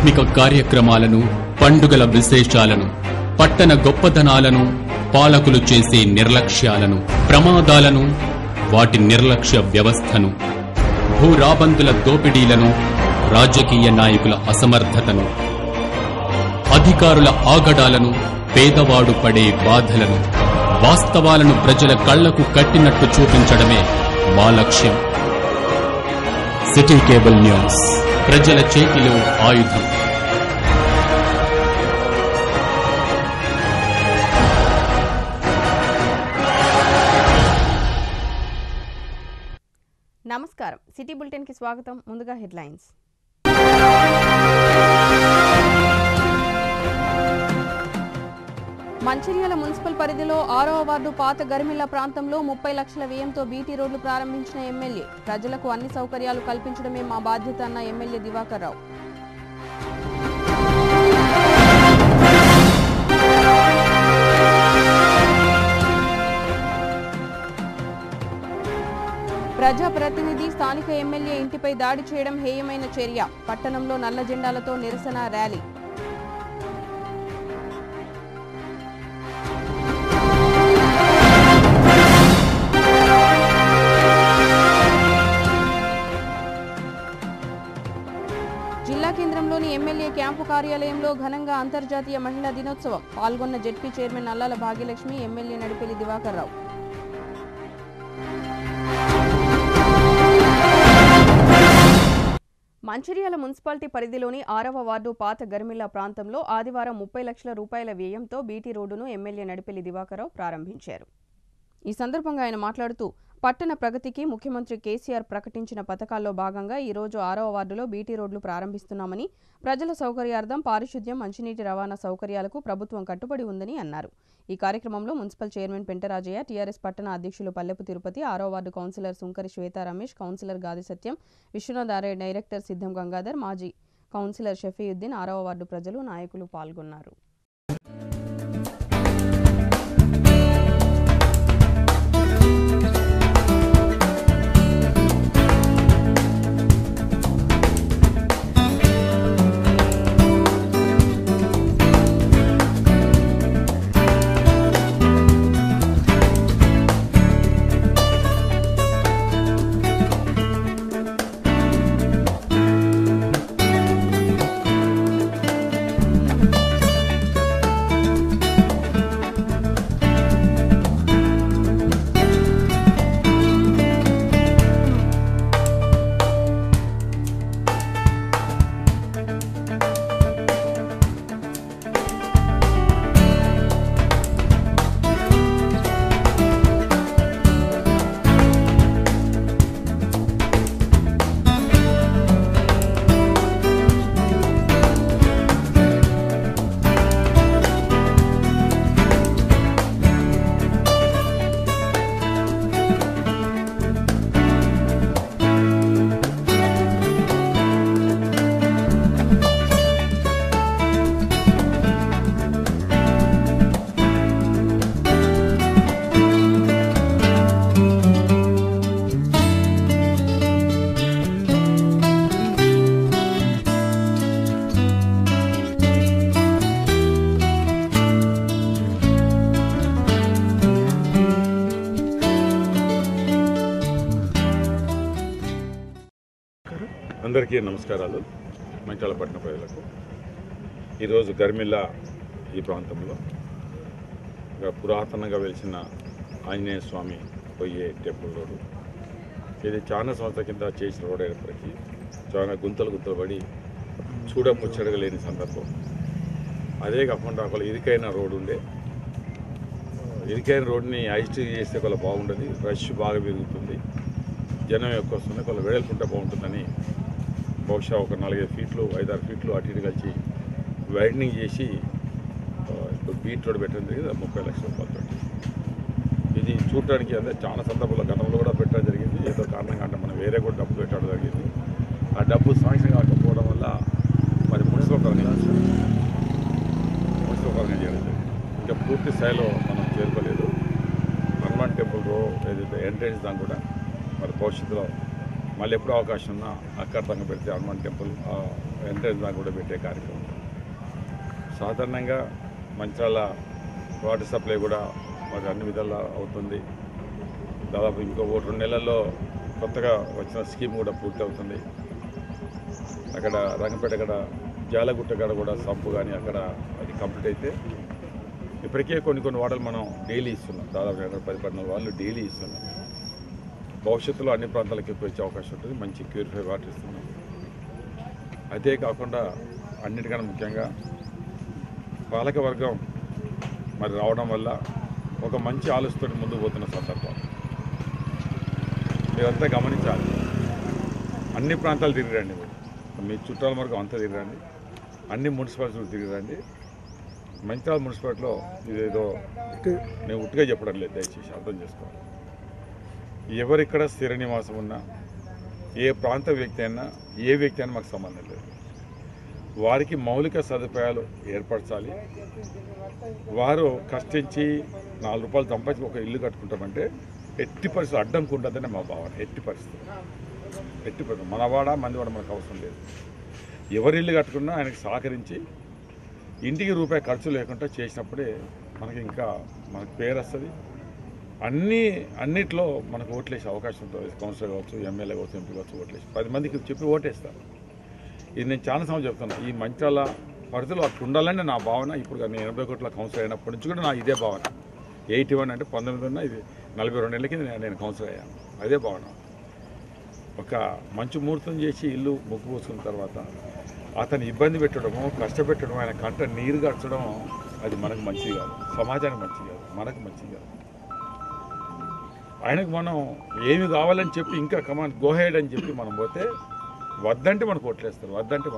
ఆధ్యాత్మిక కార్యక్రమాలను, పండుగల విశేషాలను, పట్టణ గొప్పదనాలను, పాలకులు చేసే నిర్లక్ష్యాలను, ప్రమాదాలను, వాటి నిర్లక్ష్య వ్యవస్థను, భూరాబందుల దోపిడీలను, రాజకీయ నాయకుల అసమర్థతను, అధికారుల ఆగడాలను, పేదవాడు పడే బాధలను, వాస్తవాలను ప్రజల కళ్లకు కట్టినట్టు చూపించడమే మా లక్ష్యం. సిటీ కేబుల్ న్యూస్, ప్రజల చేతిలో ఆయుధం. నమస్కారం. సిటీ బులెటిన్ కి స్వాగతం. ముందుగా హెడ్లైన్స్. మంచిర్యాల మున్సిపల్ పరిధిలో 6వ వార్డు పాత గరిమిళ్ల ప్రాంతంలో 30 లక్షల వ్యయంతో బీటీ రోడ్లు ప్రారంభించిన ఎమ్మెల్యే. ప్రజలకు అన్ని సౌకర్యాలు కల్పించడమే మా బాధ్యత అన్న ఎమ్మెల్యే దివాకర్ రావు. ప్రజాప్రతినిధి స్థానిక ఎమ్మెల్యే ఇంటిపై దాడి చేయడం హేయమైన చర్య. పట్టణంలో నల్ల జెండాలతో నిరసన ర్యాలీ. జిల్లా కేంద్రంలోని ఎమ్మెల్యే క్యాంపు కార్యాలయంలో ఘనంగా అంతర్జాతీయ మహిళా దినోత్సవం. పాల్గొన్న ZP chairman Nallala Bhagyalakshmi, MLA Nadipelli Divakar Rao. Mancherial municipality పరిధిలోని 6వ వార్డు పాత గరిమిళ్ల ప్రాంతంలో ఆదివారం 30 లక్షల రూపాయల వ్యయంతో బీటీ రోడ్డును ఎమ్మెల్యే నడిపెల్లి దివాకర్ రావు ప్రారంభించారు. ఈ సందర్భంగా ఆయన మాట్లాడుతూ, పట్టణ ప్రగతికి ముఖ్యమంత్రి కేసీఆర్ ప్రకటించిన పథకాల్లో భాగంగా ఈరోజు 6వ వార్డులో బీటీ రోడ్లు ప్రారంభిస్తున్నామని, ప్రజల సౌకర్యార్థం పారిశుద్ధ్యం, మంచినీటి రవాణా సౌకర్యాలకు ప్రభుత్వం కట్టుబడి ఉందని అన్నారు. ఈ కార్యక్రమంలో మున్సిపల్ చైర్మన్ పెంటరాజయ్య, టీఆర్ఎస్ పట్టణ అధ్యక్షులు పల్లెపు తిరుపతి, 6వ వార్డు కౌన్సిలర్ సుంకరి శ్వేతా రమేష్, కౌన్సిలర్ గాది సత్యం, విశ్వనాథ్ ఆర్ఐ డైరెక్టర్ సిద్ధం గంగాధర్, మాజీ కౌన్సిలర్ షఫీయుద్దీన్, 6వ వార్డు ప్రజలు, నాయకులు పాల్గొన్నారు. అందరికీ నమస్కారాలు. మంచిర్యాల పట్టణ ప్రజలకు ఈరోజు గరిమిళ్ళ ఈ ప్రాంతంలో పురాతనంగా వెలిసిన ఆంజనేయ స్వామి పోయే టెంపుల్ రోడ్డు. ఇది చాలా సంవత్సరాల కింద చేసిన రోడ్ అయినప్పటికీ చాలా గుంతలు పడి చూడముచ్చడగా లేని సందర్భం. అదే కాకుండా ఒక ఇరుకైన రోడ్డు ఉండే, ఇరుకైన రోడ్ని హైస్ట్ చేస్తే కొల బాగుంటుంది, రష్ బాగా పెరుగుతుంది, జనం ఎక్కువ వస్తుంది, కొల వెడల్పుంటే బాగుంటుందని బహుశా ఒక 4-5 ఫీట్లు 5-6 ఫీట్లు అటు ఇటు కలిసి వైడనింగ్ చేసి ఇప్పుడు బీట్ రోడ్ పెట్టడం జరిగింది. 30 లక్షల రూపాయలు. ఇది చూడటానికి అంటే చాలా సందర్భంలో గతంలో కూడా పెట్టడం జరిగింది. ఏదో కారణంగా అంటే మనం వేరే కూడా డబ్బు పెట్టడం జరిగింది. ఆ డబ్బు శాంక్షన్ కాకపోవడం వల్ల మరి మున్సిపల్ పరంగా చేయడం జరిగింది. ఇంకా పూర్తి స్థాయిలో మనం చేరుకోలేదు. హనుమాన్ టెంపుల్ ఏదైతే ఎంట్రెన్స్ దాకా కూడా మరి భవిష్యత్తులో మళ్ళీ ఎప్పుడో అవకాశం ఉన్నా అక్కడ పెడితే హనుమాన్ టెంపుల్ ఎంట్రన్స్ దాకా కూడా పెట్టే కార్యక్రమం. సాధారణంగా మంచిర్యాల వాటర్ సప్లై కూడా మరి అన్ని విధాలా అవుతుంది. దాదాపు ఇంకో 2 నెలల్లో కొత్తగా వచ్చిన స్కీమ్ కూడా పూర్తి అవుతుంది. అక్కడ రంగపేట అక్కడ జాలగుట్ట కాడ కూడా సంపు కానీ అక్కడ అది కంప్లీట్ అయితే ఇప్పటికే కొన్ని వాటలు మనం డైలీ ఇస్తున్నాం. దాదాపు 10-12 వాళ్ళు డైలీ ఇస్తున్నాం. భవిష్యత్తులో అన్ని ప్రాంతాలకు ఎక్కువ వచ్చే అవకాశం ఉంటుంది. మంచి ప్యూరిఫై వాటర్ ఇస్తున్నాం. అదే కాకుండా అన్నిటికన్నా ముఖ్యంగా పాలకవర్గం మరి రావడం వల్ల ఒక మంచి ఆలోచనతో ముందుకు పోతున్న సందర్భం మీరంతా గమనించాలి. అన్ని ప్రాంతాలు తిరిగిరండి. మీ చుట్టాల వరకు అంతా తిరిగిరండి. అన్ని మున్సిపాలిటీలు తిరిగిరండి. మంచిర్యాల మున్సిపాలిటీలో ఇదేదో నేను ఉట్టిగా చెప్పడం లేదు, దయచేసి అర్థం చేసుకోవాలి. ఎవరిక్కడ స్థిర నివాసం ఉన్నా ఏ ప్రాంత వ్యక్తి అయినా ఏ వ్యక్తి అయినా మాకు సంబంధం లేదు. వారికి మౌలిక సదుపాయాలు ఏర్పరచాలి. వారు కష్టించి 4 రూపాయలు సంపాదించి ఒక ఇల్లు కట్టుకుంటామంటే ఎట్టి పరిస్థితులు అడ్డంకు ఉండదని మా భావన. ఎట్టి పరిస్థితులు మనవాడ మందివాడ మనకు అవసరం లేదు. ఎవరి ఇల్లు కట్టుకున్నా ఆయనకి సహకరించి ఇంటికి రూపాయి ఖర్చు లేకుండా చేసినప్పుడే మనకి ఇంకా మనకు పేరు వస్తుంది. అన్నిట్లో మనకు ఓట్లేసే అవకాశం ఉంటుంది. కౌన్సిలర్ కావచ్చు, ఎమ్మెల్యే కావచ్చు, ఎంపీ కావచ్చు, ఓట్లేసి 10 మందికి చెప్పి ఓటేస్తాను. ఇది నేను చాలా సమయం చెప్తాను. ఈ మంచిర్యాల పరిధిలో అట్లా ఉండాలని నా భావన. ఇప్పుడు నేను 80 కోట్ల కౌన్సిలర్ అయినప్పటి నుంచి కూడా నా ఇదే భావన. 81 అంటే 19 ఉన్నా ఇది 42 ఏళ్ళకి నేను కౌన్సిలర్ అయ్యాను. అదే భావన. ఒక మంచి ముహూర్తం చేసి ఇల్లు ముగ్గు పోసుకున్న తర్వాత అతను ఇబ్బంది పెట్టడము, కష్టపెట్టడం, ఆయన కంట నీరు గడచడం అది మనకు మంచిది కాదు, సమాజానికి మంచిది కాదు, మనకు మంచిది కాదు. ఆయనకు మనం ఏమి కావాలని చెప్పి ఇంకా కమాండ్ గోహెడ్ అని చెప్పి మనం పోతే వద్దంటే మనకు ఓట్లేస్తారు.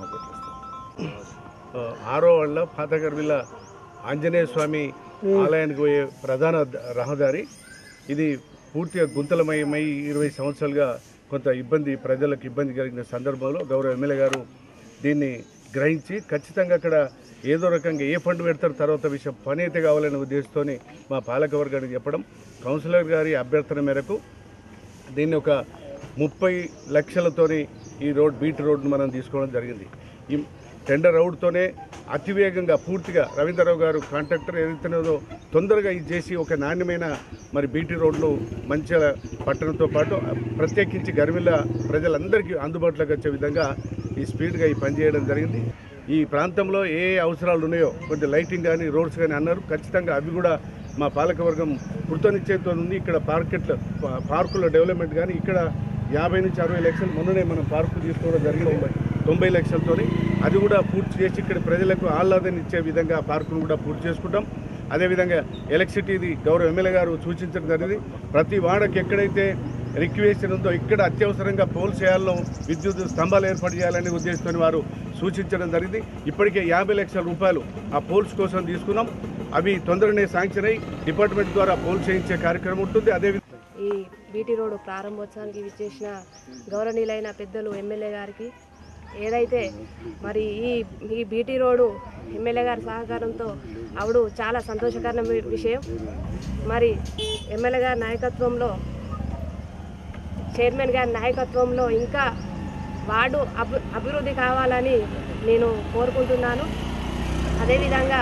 6వ వార్డులో పాతగర్విల్ల ఆంజనేయ స్వామి ఆలయానికి పోయే ప్రధాన రహదారి ఇది పూర్తిగా గుంతలమయమై 20 సంవత్సరాలుగా కొంత ప్రజలకు ఇబ్బంది కలిగిన సందర్భంలో గౌరవ ఎమ్మెల్యే గారు దీన్ని గ్రహించి ఖచ్చితంగా అక్కడ ఏదో రకంగా ఏ ఫండ్ పెడతారు తర్వాత విషయం పని అయితే కావాలనే ఉద్దేశంతో మా పాలకవర్గానికి చెప్పడం, కౌన్సిలర్ గారి అభ్యర్థన మేరకు దీన్ని ఒక 30 లక్షలతోని ఈ బీటీ రోడ్ను మనం తీసుకోవడం జరిగింది. ఈ టెండర్ అవుట్తోనే అతివేగంగా పూర్తిగా రవీంద్రరావు గారు కాంట్రాక్టర్ ఏదైతేనేదో తొందరగా ఇది చేసి ఒక నాణ్యమైన బీటీ రోడ్ను మంచిర్యాల పట్టణంతో పాటు ప్రత్యేకించి గర్మిల్ల ప్రజలందరికీ అందుబాటులోకి వచ్చే విధంగా ఈ స్పీడ్గా ఈ పని చేయడం జరిగింది. ఈ ప్రాంతంలో ఏ అవసరాలు ఉన్నాయో కొంచెం లైటింగ్ కానీ రోడ్స్ కానీ అన్నారు. ఖచ్చితంగా అవి కూడా మా పాలకవర్గం కృతనిశ్చయంతో ఉంది. ఇక్కడ పార్కుల డెవలప్మెంట్ కానీ ఇక్కడ 50 నుంచి 60 లక్షలు మొన్ననే మనం పార్కు తీసుకోవడం జరిగింది 90 లక్షలతో. అది కూడా పూర్తి చేసి ఇక్కడ ప్రజలకు ఆహ్లాదాన్ని ఇచ్చే విధంగా పార్కును కూడా పూర్తి చేసుకుంటాం. అదేవిధంగా ఎలక్ట్రిసిటీది గౌరవ ఎమ్మెల్యే గారు సూచించడం జరిగింది. ప్రతి వాడకి ఎక్కడైతే రిక్వేషన్ ఉందో ఇక్కడ అత్యవసరంగా పోల్స్ చేయాలో విద్యుత్ స్తంభాలు ఏర్పాటు చేయాలనే ఉద్దేశంతో వారు సూచించడం జరిగింది. ఇప్పటికే 50 లక్షల రూపాయలు ఆ పోల్స్ కోసం తీసుకున్నాం. అవి తొందరనే శాంక్షన్ అయ్యి డిపార్ట్మెంట్ ద్వారా పోల్స్ చేయించే కార్యక్రమం ఉంటుంది. అదేవిధంగా ఈ బీటీ రోడ్డు ప్రారంభోత్సవానికి విచ్చేసిన గౌరవనీయులైన పెద్దలు ఎమ్మెల్యే గారికి ఏదైతే మరి ఈ బీటీ రోడ్డు ఎమ్మెల్యే గారి సహకారంతో అవడు చాలా సంతోషకరమైన విషయం. మరి ఎమ్మెల్యే గారి నాయకత్వంలో, చైర్మన్ గారి నాయకత్వంలో ఇంకా వార్డు అభివృద్ధి కావాలని నేను కోరుకుంటున్నాను. అదేవిధంగా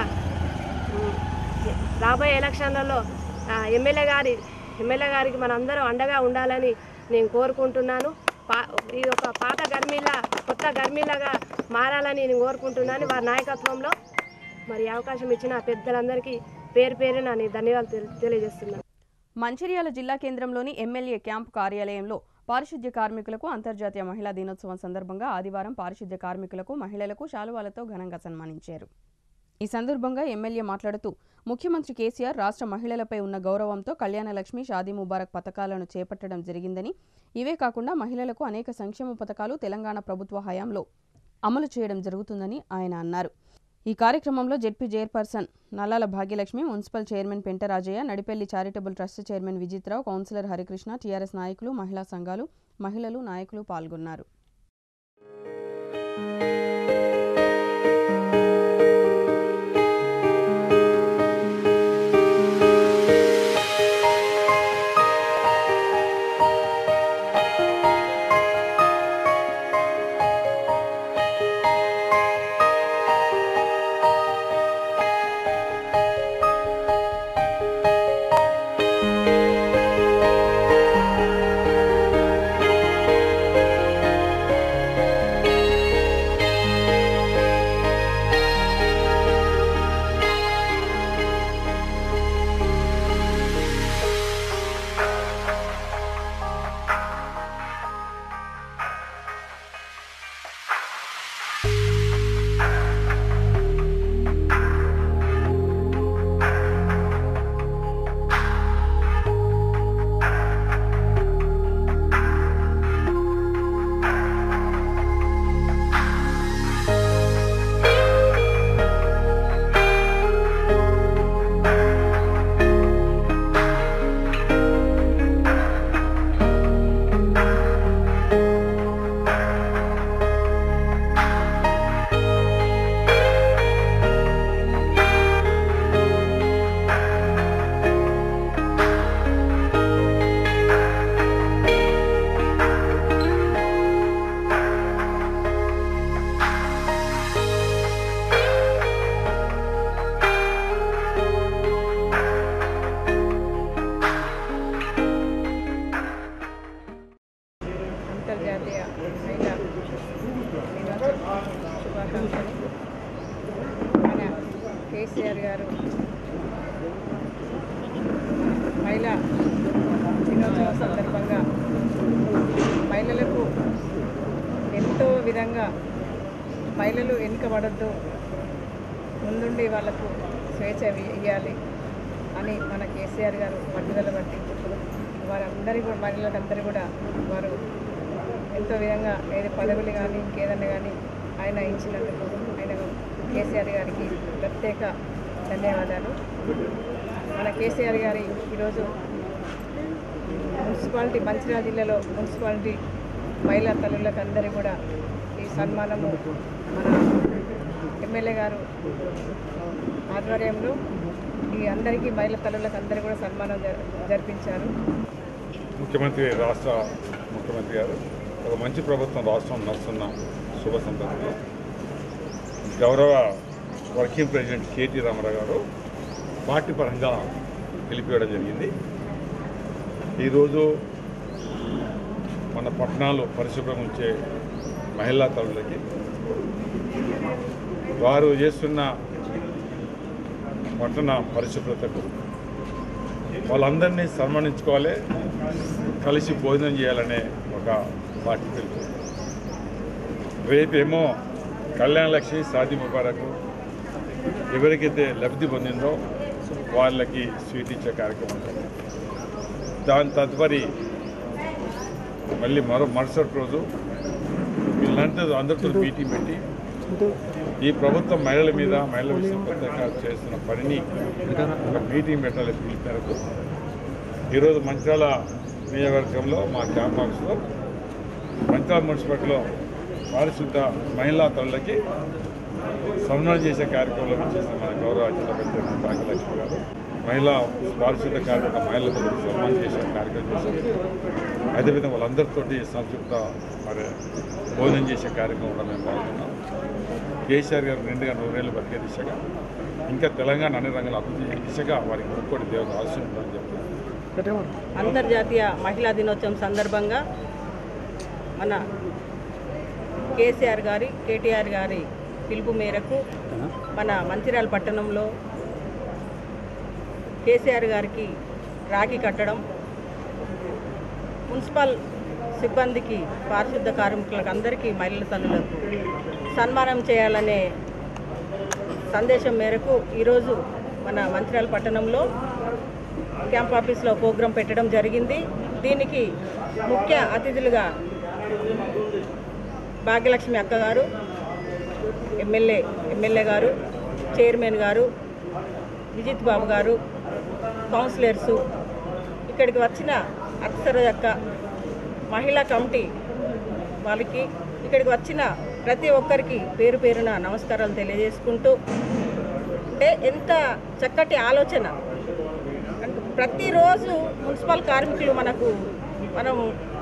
రాబోయే ఎలక్షన్లలో ఎమ్మెల్యే గారికి మనందరం అండగా ఉండాలని నేను కోరుకుంటున్నాను. ఇది ఒక పాత గర్మిలా కొత్త గర్మిలాగా మారాలని నేను కోరుకుంటున్నాను వారి నాయకత్వంలో. మరి అవకాశం ఇచ్చిన పెద్దలందరికీ పేరున నేను ధన్యవాదాలు తెలియజేస్తున్నాను. మంచిర్యాల జిల్లా కేంద్రంలోని ఎమ్మెల్యే క్యాంపు కార్యాలయంలో పారిశుద్ధ్య కార్మికులకు అంతర్జాతీయ మహిళా దినోత్సవం సందర్భంగా ఆదివారం పారిశుద్ధ్య కార్మికులకు, మహిళలకు శాలువాలతో ఘనంగా సన్మానించారు. ఈ సందర్భంగా ఎమ్మెల్యే మాట్లాడుతూ ముఖ్యమంత్రి కేసీఆర్ రాష్ట్ర మహిళలపై ఉన్న గౌరవంతో కళ్యాణలక్ష్మి, షాదీ ముబారక్ పథకాలను చేపట్టడం జరిగిందని, ఇవే కాకుండా మహిళలకు అనేక సంక్షేమ పథకాలు తెలంగాణ ప్రభుత్వ హయాంలో అమలు చేయడం జరుగుతుందని ఆయన అన్నారు. ఈ కార్యక్రమంలో ZP chairperson Nallala Bhagyalakshmi, municipal chairman Pentarajaiah, Nadipelli charitable trust chairman Vijith Rao, councillor Harikrishna, TRS నాయకులు, మహిళా సంఘాలు, మహిళలు, నాయకులు పాల్గొన్నారు. కేసీఆర్ గారు మహిళా దినోత్సవం సందర్భంగా మహిళలకు ఎంతో విధంగా మహిళలు వెనుకబడద్దు, ముందుండి వాళ్ళకు స్వేచ్ఛ ఇవ్వాలి అని మన కేసీఆర్ గారు పట్టుదల బట్టి వారందరి కూడా మహిళలందరూ కూడా వారు ఎంతో విధంగా ఏదో పదవులు కానీ ఇంకేదన్నా కానీ ఆయన ఇచ్చినందుకు ఆయన కేసీఆర్ గారికి ప్రత్యేక ధన్యవాదాలు. మన కేసీఆర్ గారి ఈరోజు మున్సిపాలిటీ మంచిర్యాల జిల్లాలో మున్సిపాలిటీ మహిళా తల్లులకు అందరూ కూడా ఈ సన్మానము మన ఎమ్మెల్యే గారు ఆధ్వర్యంలో ఈ అందరికీ మహిళా తల్లులకు అందరూ కూడా సన్మానం జరిపించారు. రాష్ట్ర ముఖ్యమంత్రి గారు ఒక మంచి ప్రభుత్వం రాష్ట్రం నడుస్తున్న శుభ సందర్భంలో గౌరవ వర్కింగ్ ప్రెసిడెంట్ కేటీ రామారావు గారు పార్టీ పరంగా పిలిపివ్వడం జరిగింది. ఈరోజు మన పట్టణాలు పరిశుభ్రం ఉంచే మహిళా తల్లులకి వారు చేస్తున్న పట్టణ పరిశుభ్రతకు వాళ్ళందరినీ సన్మానించుకోవాలి, కలిసి భోజనం చేయాలనే ఒక పార్టీ పిలుపు. రేపేమో కళ్యాణ లక్ష్మి షాదీ ముబారక్ ఎవరికైతే లబ్ధి పొందిందో వాళ్ళకి స్వీట్ ఇచ్చే కార్యక్రమం ఉంటుంది. దాని తదుపరి మళ్ళీ మరుసటి రోజు వీళ్ళంతా అందరితో మీటింగ్ పెట్టి ఈ ప్రభుత్వం మహిళల మీద మహిళల విషయం ప్రత్యేక చేస్తున్న పనిని ఒక మీటింగ్ పెట్టాలి పిలుపు మేరకు ఈరోజు మంచిర్యాల నియోజకవర్గంలో మా క్యాంప్ ఆఫీస్లో మంచిర్యాల మున్సిపాలిటీలో పారిశుద్ధ మహిళా తల్లులకి సన్మానం చేసే కార్యక్రమంలో చేసిన మన గౌరవ జిల్లా పెద్ద భాగ్యలక్ష్మి గారు మహిళా పారిశుద్ధ కార్యక్రమం మహిళలకు సన్మానం చేసే కార్యక్రమం చేశారు. అదేవిధంగా వాళ్ళందరితోటి సంతృప్త మరి భోజనం చేసే కార్యక్రమంలో మేము పాల్గొన్నాం. కేసీఆర్ గారు నిండుగా 100 ఏళ్ళు బతికే దిశగా ఇంకా తెలంగాణ అన్ని రంగాల అభివృద్ధి దిశగా వారికి ముక్కోటి దేవుడు ఆశీర్వాదాలు చెప్తున్నారు. అంతర్జాతీయ మహిళా దినోత్సవం సందర్భంగా మన కేసీఆర్ గారి కేటీఆర్ గారి పిలుపు మేరకు మన మంచిర్యాల పట్టణంలో కేసీఆర్ గారికి రాఖీ కట్టడం, మున్సిపల్ సిబ్బందికి పారిశుద్ధ కార్మికులకు అందరికీ మహిళల తల్లులకు సన్మానం చేయాలనే సందేశం మేరకు ఈరోజు మన మంచిర్యాల పట్టణంలో క్యాంప్ ఆఫీస్లో ప్రోగ్రాం పెట్టడం జరిగింది. దీనికి ముఖ్య అతిథులుగా భాగ్యలక్ష్మి అక్క గారు, ఎమ్మెల్యే గారు, చైర్మన్ గారు, విజిత్ బాబు గారు, కౌన్సిలర్సు, ఇక్కడికి వచ్చిన అక్షర యొక్క మహిళా కమిటీ వాళ్ళకి, ఇక్కడికి వచ్చిన ప్రతి ఒక్కరికి పేరు పేరున నమస్కారాలు తెలియజేసుకుంటూ, అంటే ఎంత చక్కటి ఆలోచన. ప్రతిరోజు మున్సిపల్ కార్మికులు మనం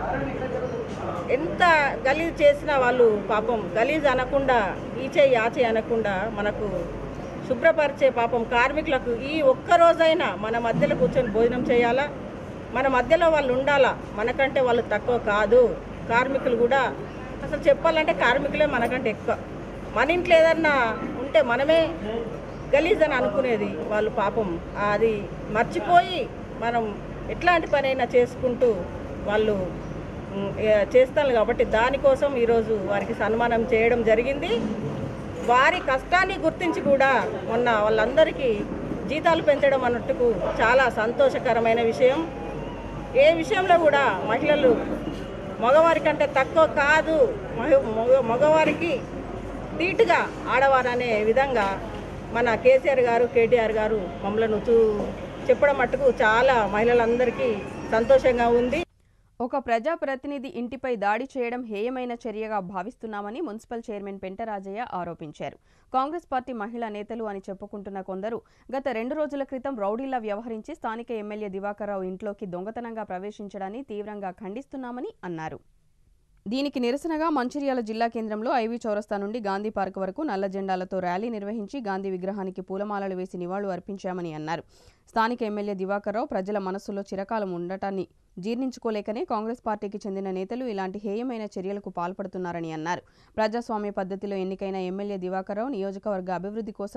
ఎంత గలీజ్ చేసినా వాళ్ళు పాపం గలీజ్ అనకుండా ఈచేయి ఆచేయి అనకుండా మనకు శుభ్రపరిచే పాపం కార్మికులకు ఈ ఒక్కరోజైనా మన మధ్యలో కూర్చొని భోజనం చేయాలా, మన మధ్యలో వాళ్ళు ఉండాలా. మనకంటే వాళ్ళు తక్కువ కాదు. కార్మికులు కూడా అసలు చెప్పాలంటే కార్మికులే మనకంటే ఎక్కువ. మన ఇంట్లో ఏదన్నా ఉంటే మనమే గలీజ్ అని అనుకునేది, వాళ్ళు పాపం అది మర్చిపోయి మనం ఎట్లాంటి పనైనా చేసుకుంటూ వాళ్ళు చేస్తారు. కాబట్టి దానికోసం ఈరోజు వారికి సన్మానం చేయడం జరిగింది. వారి కష్టాన్ని గుర్తించి కూడా మొన్న వాళ్ళందరికీ జీతాలు పెంచడం అన్నట్టుకు చాలా సంతోషకరమైన విషయం. ఏ విషయంలో కూడా మహిళలు మగవారి కంటే తక్కువ కాదు, మగవారికి ధీటుగా ఆడవారనే విధంగా మన కేసీఆర్ గారు కేటీఆర్ గారు మమ్మల్ని చెప్పడం మట్టుకు చాలా మహిళలందరికీ సంతోషంగా ఉంది. ఒక ప్రజాప్రతినిధి ఇంటిపై దాడి చేయడం హేయమైన చర్యగా భావిస్తున్నామని మున్సిపల్ చైర్మన్ పెంటరాజయ్య ఆరోపించారు. కాంగ్రెస్ పార్టీ మహిళా నేతలు అని చెప్పుకుంటున్న కొందరు గత 2 రోజుల క్రితం రౌడీలా వ్యవహరించి స్థానిక ఎమ్మెల్యే దివాకర్రావు ఇంట్లోకి దొంగతనంగా ప్రవేశించడాన్ని తీవ్రంగా ఖండిస్తున్నామని అన్నారు. దీనికి నిరసనగా మంచిర్యాల జిల్లా కేంద్రంలో ఐవీ చౌరస్తా నుండి గాంధీ పార్క్ వరకు నల్ల జెండాలతో ర్యాలీ నిర్వహించి గాంధీ విగ్రహానికి పూలమాలలు వేసి నివాళులు అర్పించామని అన్నారు. స్థానిక ఎమ్మెల్యే దివాకర్రావు ప్రజల మనస్సులో చిరకాలం ఉండటాన్ని జీర్ణించుకోలేకనే కాంగ్రెస్ పార్టీకి చెందిన నేతలు ఇలాంటి హేయమైన చర్యలకు పాల్పడుతున్నారని అన్నారు. ప్రజాస్వామ్య పద్ధతిలో ఎన్నికైన ఎమ్మెల్యే దివాకర్రావు నియోజకవర్గ అభివృద్ధి కోసం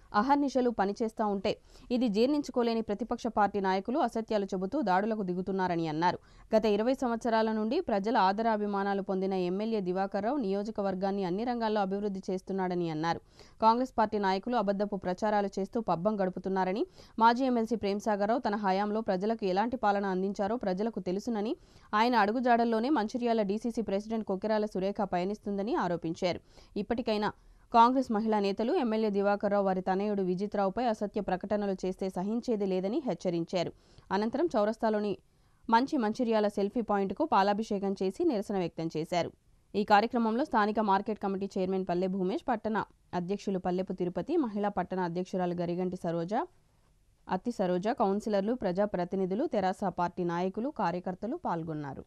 అహర్నిశలు పనిచేస్తూ ఉంటే ఇది జీర్ణించుకోలేని ప్రతిపక్ష పార్టీ నాయకులు అసత్యాలు చెబుతూ దాడులకు దిగుతున్నారని అన్నారు. గత 20 సంవత్సరాల నుండి ప్రజల ఆదరాభిమానాలు పొందిన ఎమ్మెల్యే దివాకర్ రావు నియోజకవర్గాన్ని అన్ని రంగాల్లో అభివృద్ధి చేస్తున్నాడని అన్నారు. కాంగ్రెస్ పార్టీ నాయకులు అబద్ధపు ప్రచారాలు చేస్తూ పబ్బం గడుపుతున్నారని, మాజీ ఎమ్మెల్సీ ప్రేమ్సాగర్ రావు తన హయాంలో ప్రజలకు ఎలాంటి పాలన అందించారో ప్రజలకు తెలుసునని, ఆయన అడుగుజాడల్లోనే మంచిర్యాల డీసీసీ ప్రెసిడెంట్ కొక్కెరాల సురేఖ పయనిస్తుందని ఆరోపించారు. ఇప్పటికైనా కాంగ్రెస్ మహిళా నేతలు ఎమ్మెల్యే దివాకర్ రావు వారి తనయుడు విజిత్రావుపై అసత్య ప్రకటనలు చేస్తే సహించేది లేదని హెచ్చరించారు. అనంతరం చౌరస్తాలోని మంచిర్యాల సెల్ఫీ పాయింట్కు పాలాభిషేకం చేసి నిరసన వ్యక్తం చేశారు. ఈ కార్యక్రమంలో స్థానిక మార్కెట్ కమిటీ చైర్మన్ పల్లె భూమేష్, పట్టణ అధ్యక్షులు పల్లెపు తిరుపతి, మహిళా పట్టణ అధ్యక్షురాలు గరిగంటి సరోజ, అత్తి సరోజ, కౌన్సిలర్లు, ప్రజాప్రతినిధులు, తెరాస పార్టీ నాయకులు, కార్యకర్తలు పాల్గొన్నారు.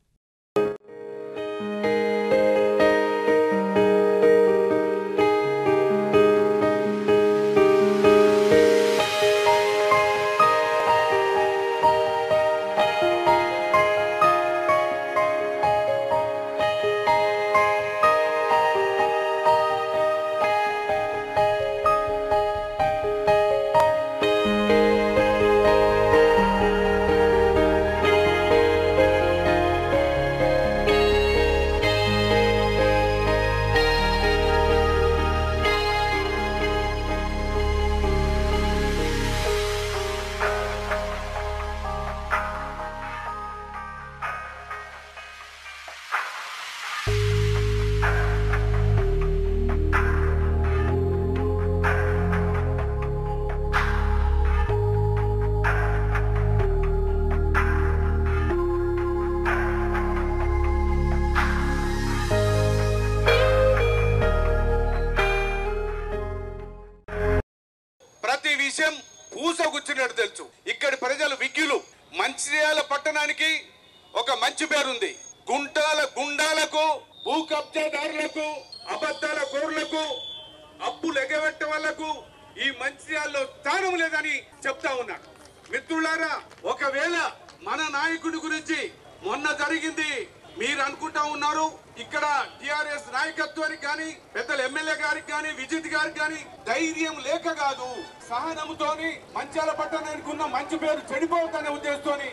పూసగుచ్చినట్టు తెలుసు. ఇక్కడి ప్రజలు విజ్ఞులు. మంచిర్యాల పట్టణానికి ఒక మంచి పేరుంది. గుండాలకు, భూ కబ్జాదారులకు, అబద్ధాల కోర్లకు, అప్పులు ఎగబెట్టే వాళ్లకు ఈ మంచిర్యాలలో స్థానం లేదని చెప్తా ఉన్నాడు. మిత్రులారా, ఒకవేళ మన నాయకుడి గురించి మొన్న జరిగింది మీరు అనుకుంటా ఉన్నారు, ఇక్కడ టిఆర్ఎస్ నాయకత్వానికి కానీ, పెద్దల ఎమ్మెల్యే గారికి కానీ, విజిత్ గారికి కానీ ధైర్యం లేక కాదు, సహనంతోని మంచాల పట్టణానికి ఉన్న మంచి పేరు చెడిపోతుందనే ఉద్దేశంతోని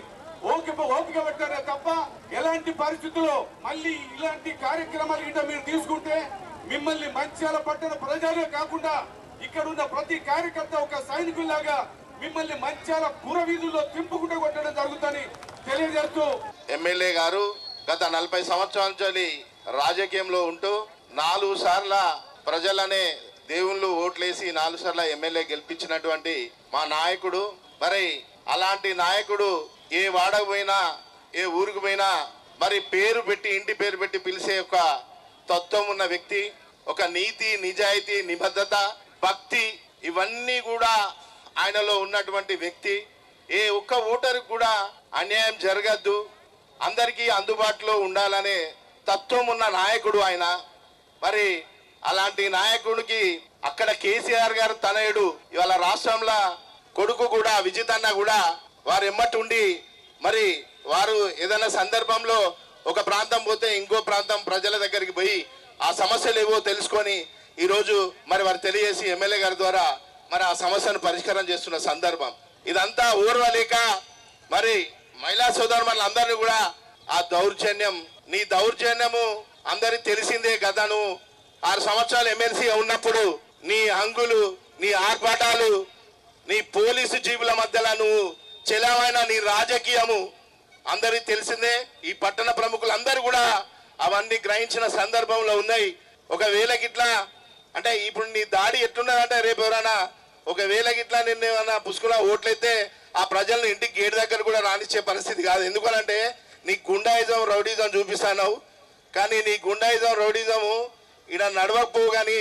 ఓపిక పెట్టారే తప్ప ఎలాంటి పరిస్థితుల్లో మళ్ళీ ఇలాంటి కార్యక్రమాలు ఇట మీరు తీసుకుంటే మిమ్మల్ని మంచాల పట్టణ ప్రజలే కాకుండా ఇక్కడ ఉన్న ప్రతి కార్యకర్త ఒక సైనికుల్లాగా మిమ్మల్ని మంచాల పురవీధుల్లో తింపుకుంటూ కొట్టడం జరుగుతుందని తెలియజేస్తూ, ఎమ్మెల్యే గారు గత 40 సంవత్సరాల నుంచి రాజకీయంలో ఉంటూ 4 సార్ల ప్రజలనే దేవుళ్ళు ఓట్లేసి 4 సార్ల ఎమ్మెల్యే గెలిపించినటువంటి మా నాయకుడు. మరి అలాంటి నాయకుడు ఏ వాడకు పోయినా, ఏ ఊరికి పోయినా మరి పేరు పెట్టి, ఇంటి పేరు పెట్టి పిలిచే ఒక తత్వం ఉన్న వ్యక్తి, ఒక నీతి, నిజాయితీ, నిబద్ధత, భక్తి ఇవన్నీ కూడా ఆయనలో ఉన్నటువంటి వ్యక్తి. ఏ ఒక్క ఓటరుకు కూడా అన్యాయం జరగద్దు, అందరికీ అందుబాటులో ఉండాలనే తత్వం ఉన్న నాయకుడు ఆయన. మరి అలాంటి నాయకుడికి అక్కడ కేసీఆర్ గారు తనయుడు, ఇవాళ రాష్ట్రంలో కొడుకు కూడా విజిత్ అన్న కూడా వారు ఎమ్మటుండి మరి వారు ఏదైనా సందర్భంలో ఒక ప్రాంతం పోతే ఇంకో ప్రాంతం ప్రజల దగ్గరికి పోయి ఆ సమస్యలు ఏవో తెలుసుకొని ఈరోజు మరి వారు తెలియజేసి ఎమ్మెల్యే గారి ద్వారా మరి ఆ సమస్యను పరిష్కారం చేస్తున్న సందర్భం. ఇదంతా ఓర్వలేక మరి మహిళా సోదరులందరినీ కూడా ఆ దౌర్జన్యం, నీ దౌర్జన్యము అందరికి తెలిసిందే కదా. నువ్వు 6 సంవత్సరాలు ఎమ్మెల్సీగా ఉన్నప్పుడు నీ హంగులు, నీ ఆర్భాటాలు, నీ పోలీసు జీవుల మధ్యలో నువ్వు చెలవైన నీ రాజకీయము అందరికి తెలిసిందే. ఈ పట్టణ ప్రముఖులందరూ కూడా అవన్నీ గ్రహించిన సందర్భంలో ఉన్నాయి. ఒకవేళ గిట్లా అంటే ఇప్పుడు నీ దాడి ఎట్లున్నదంటే రేపు ఎవరైనా ఒకవేళ గిట్లా నిన్ను ఏమైనా పుష్కులా ఓట్లయితే ఆ ప్రజలను ఇంటికి గేట్ దగ్గర కూడా రానిచ్చే పరిస్థితి కాదు. ఎందుకనంటే నీ గుండాయిజం, రౌడీజం చూపిస్తాను. కానీ నీ గుండాయిజం, రౌడీజము ఇక్కడ నడవకపోవు. కానీ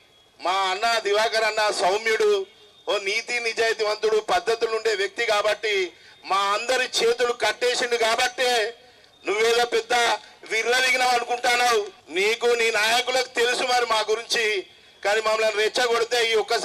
మా అన్న దివాకర్ అన్న సౌమ్యుడు, ఓ నీతి నిజాయితీవంతుడు, పద్ధతులు ఉండే వ్యక్తి కాబట్టి మా అందరి చేతులు కట్టేసిండు కాబట్టి నువ్వేదో పెద్ద విర్రదిగినావు అనుకుంటున్నావు. నీకు నీ నాయకులకు తెలుసు మరి మా గురించి. కానీ మమ్మల్ని రెచ్చగొడితే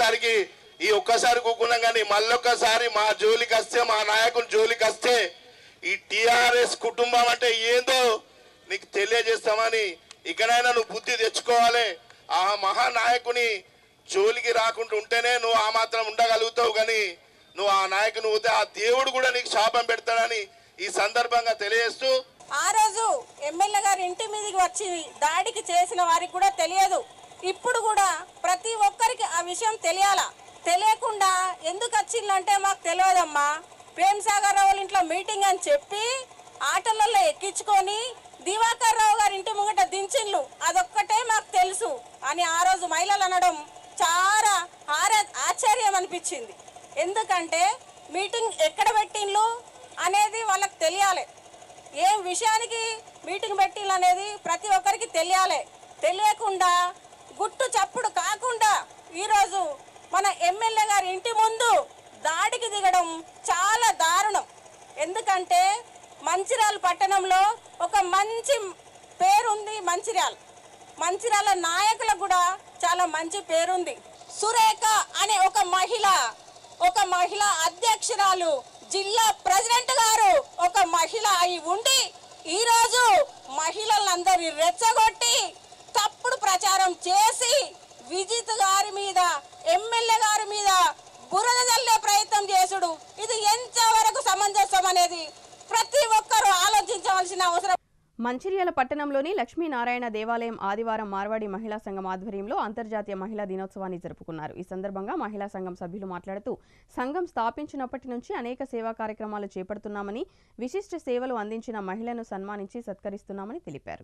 ఈ ఒక్కసారి కూకున్నాం. కానీ మళ్ళొక్కసారి మా జోలికి వస్తే, మా నాయకుని జోలికి వస్తే ఈ టిఆర్ఎస్ కుటుంబం అంటే ఏందో నీకు తెలియజేస్తామని ఇకనైనా నువ్వు బుద్ధి తెచ్చుకోవాలి. ఆ మహానాయకుని జోలికి రాకుండా ఉంటేనే నువ్వు ఆ మాత్రం ఉండగలుగుతావు. కానీ నువ్వు ఆ నాయకుని పోతే ఆ దేవుడు కూడా నీకు శాపం పెడతాడని ఈ సందర్భంగా తెలియజేస్తూ, ఆ రోజు ఎమ్మెల్యే గారి ఇంటి మీదకి వచ్చి దాడికి చేసిన వారికి కూడా తెలియదు. ఇప్పుడు కూడా ప్రతి ఒక్కరికి ఆ విషయం తెలియాలా. తెలియకుండా ఎందుకు వచ్చిందంటే మాకు తెలియదమ్మా. ప్రేమ్ సాగర్ రావు ఇంట్లో మీటింగ్ అని చెప్పి ఆటలలో ఎక్కించుకొని దివాకర్ రావు గారి ఇంటి ముంగట దించిండ్లు, అదొక్కటే మాకు తెలుసు అని ఆ రోజు మహిళలు అనడం చాలా ఆశ్చర్యం అనిపించింది. ఎందుకంటే మీటింగ్ ఎక్కడ పెట్టిండ్లు అనేది వాళ్ళకి తెలియాలి. ఏం విషయానికి మీటింగ్ పెట్టిండ్లు అనేది ప్రతి ఒక్కరికి తెలియాలి. తెలియకుండా గుట్టు చప్పుడు కాకుండా ఈరోజు మన ఎమ్మెల్యే గారి ఇంటి ముందు దాడికి దిగడం చాలా దారుణం. ఎందుకంటే మంచిర్యాల పట్టణంలో ఒక మంచి పేరుంది. మంచిర్యాల నాయకులకు కూడా చాలా మంచి పేరుంది. సురేఖ అనే ఒక మహిళ అధ్యక్షురాలు, జిల్లా ప్రెసిడెంట్ గారు ఒక మహిళ అయి ఉండి ఈరోజు మహిళలందరినీ రెచ్చగొట్టి తప్పుడు ప్రచారం చేసి విజిత్ గారి మీద, ఎమ్మెల్యే గారి మీద బురద జల్లే ప్రయత్నం చేసుడు, ఇది ఎంతవరకు సమంజసం అనేది ప్రతి ఒక్కరూ ఆలోచించవలసిన అవసరం. మంచిర్యాల పట్టణంలోని లక్ష్మీనారాయణ దేవాలయం ఆదివారం మార్వాడి మహిళా సంఘం ఆధ్వర్యంలో అంతర్జాతీయ మహిళా దినోత్సవాన్ని జరుపుకున్నారు. ఈ సందర్భంగా మహిళా సంఘం సభ్యులు మాట్లాడుతూ సంఘం స్థాపించినప్పటి నుంచి అనేక సేవా కార్యక్రమాలు చేపడుతున్నామని, విశిష్ట సేవలు అందించిన మహిళలను సన్మానించి సత్కరిస్తున్నామని తెలిపారు.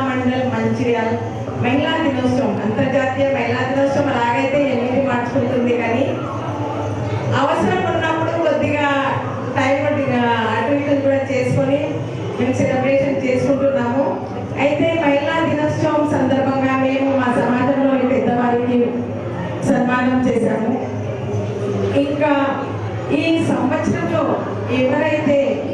మండల్ మంచిర్యాల మహిళా దినోత్సవం, అంతర్జాతీయ మహిళా దినోత్సవం అలాగైతే 8 మార్చి ఉంటుంది, కానీ అవసరం ఉన్నప్పుడు కొద్దిగా టైం అటు ఇటు కూడా చేసుకొని మేము సెలబ్రేషన్ చేసుకుంటున్నాము. అయితే మహిళా దినోత్సవం సందర్భంగా మేము మా సమాజంలోని పెద్దవారికి సన్మానం చేశాము. ఇంకా ఈ సంవత్సరంలో ఎవరైతే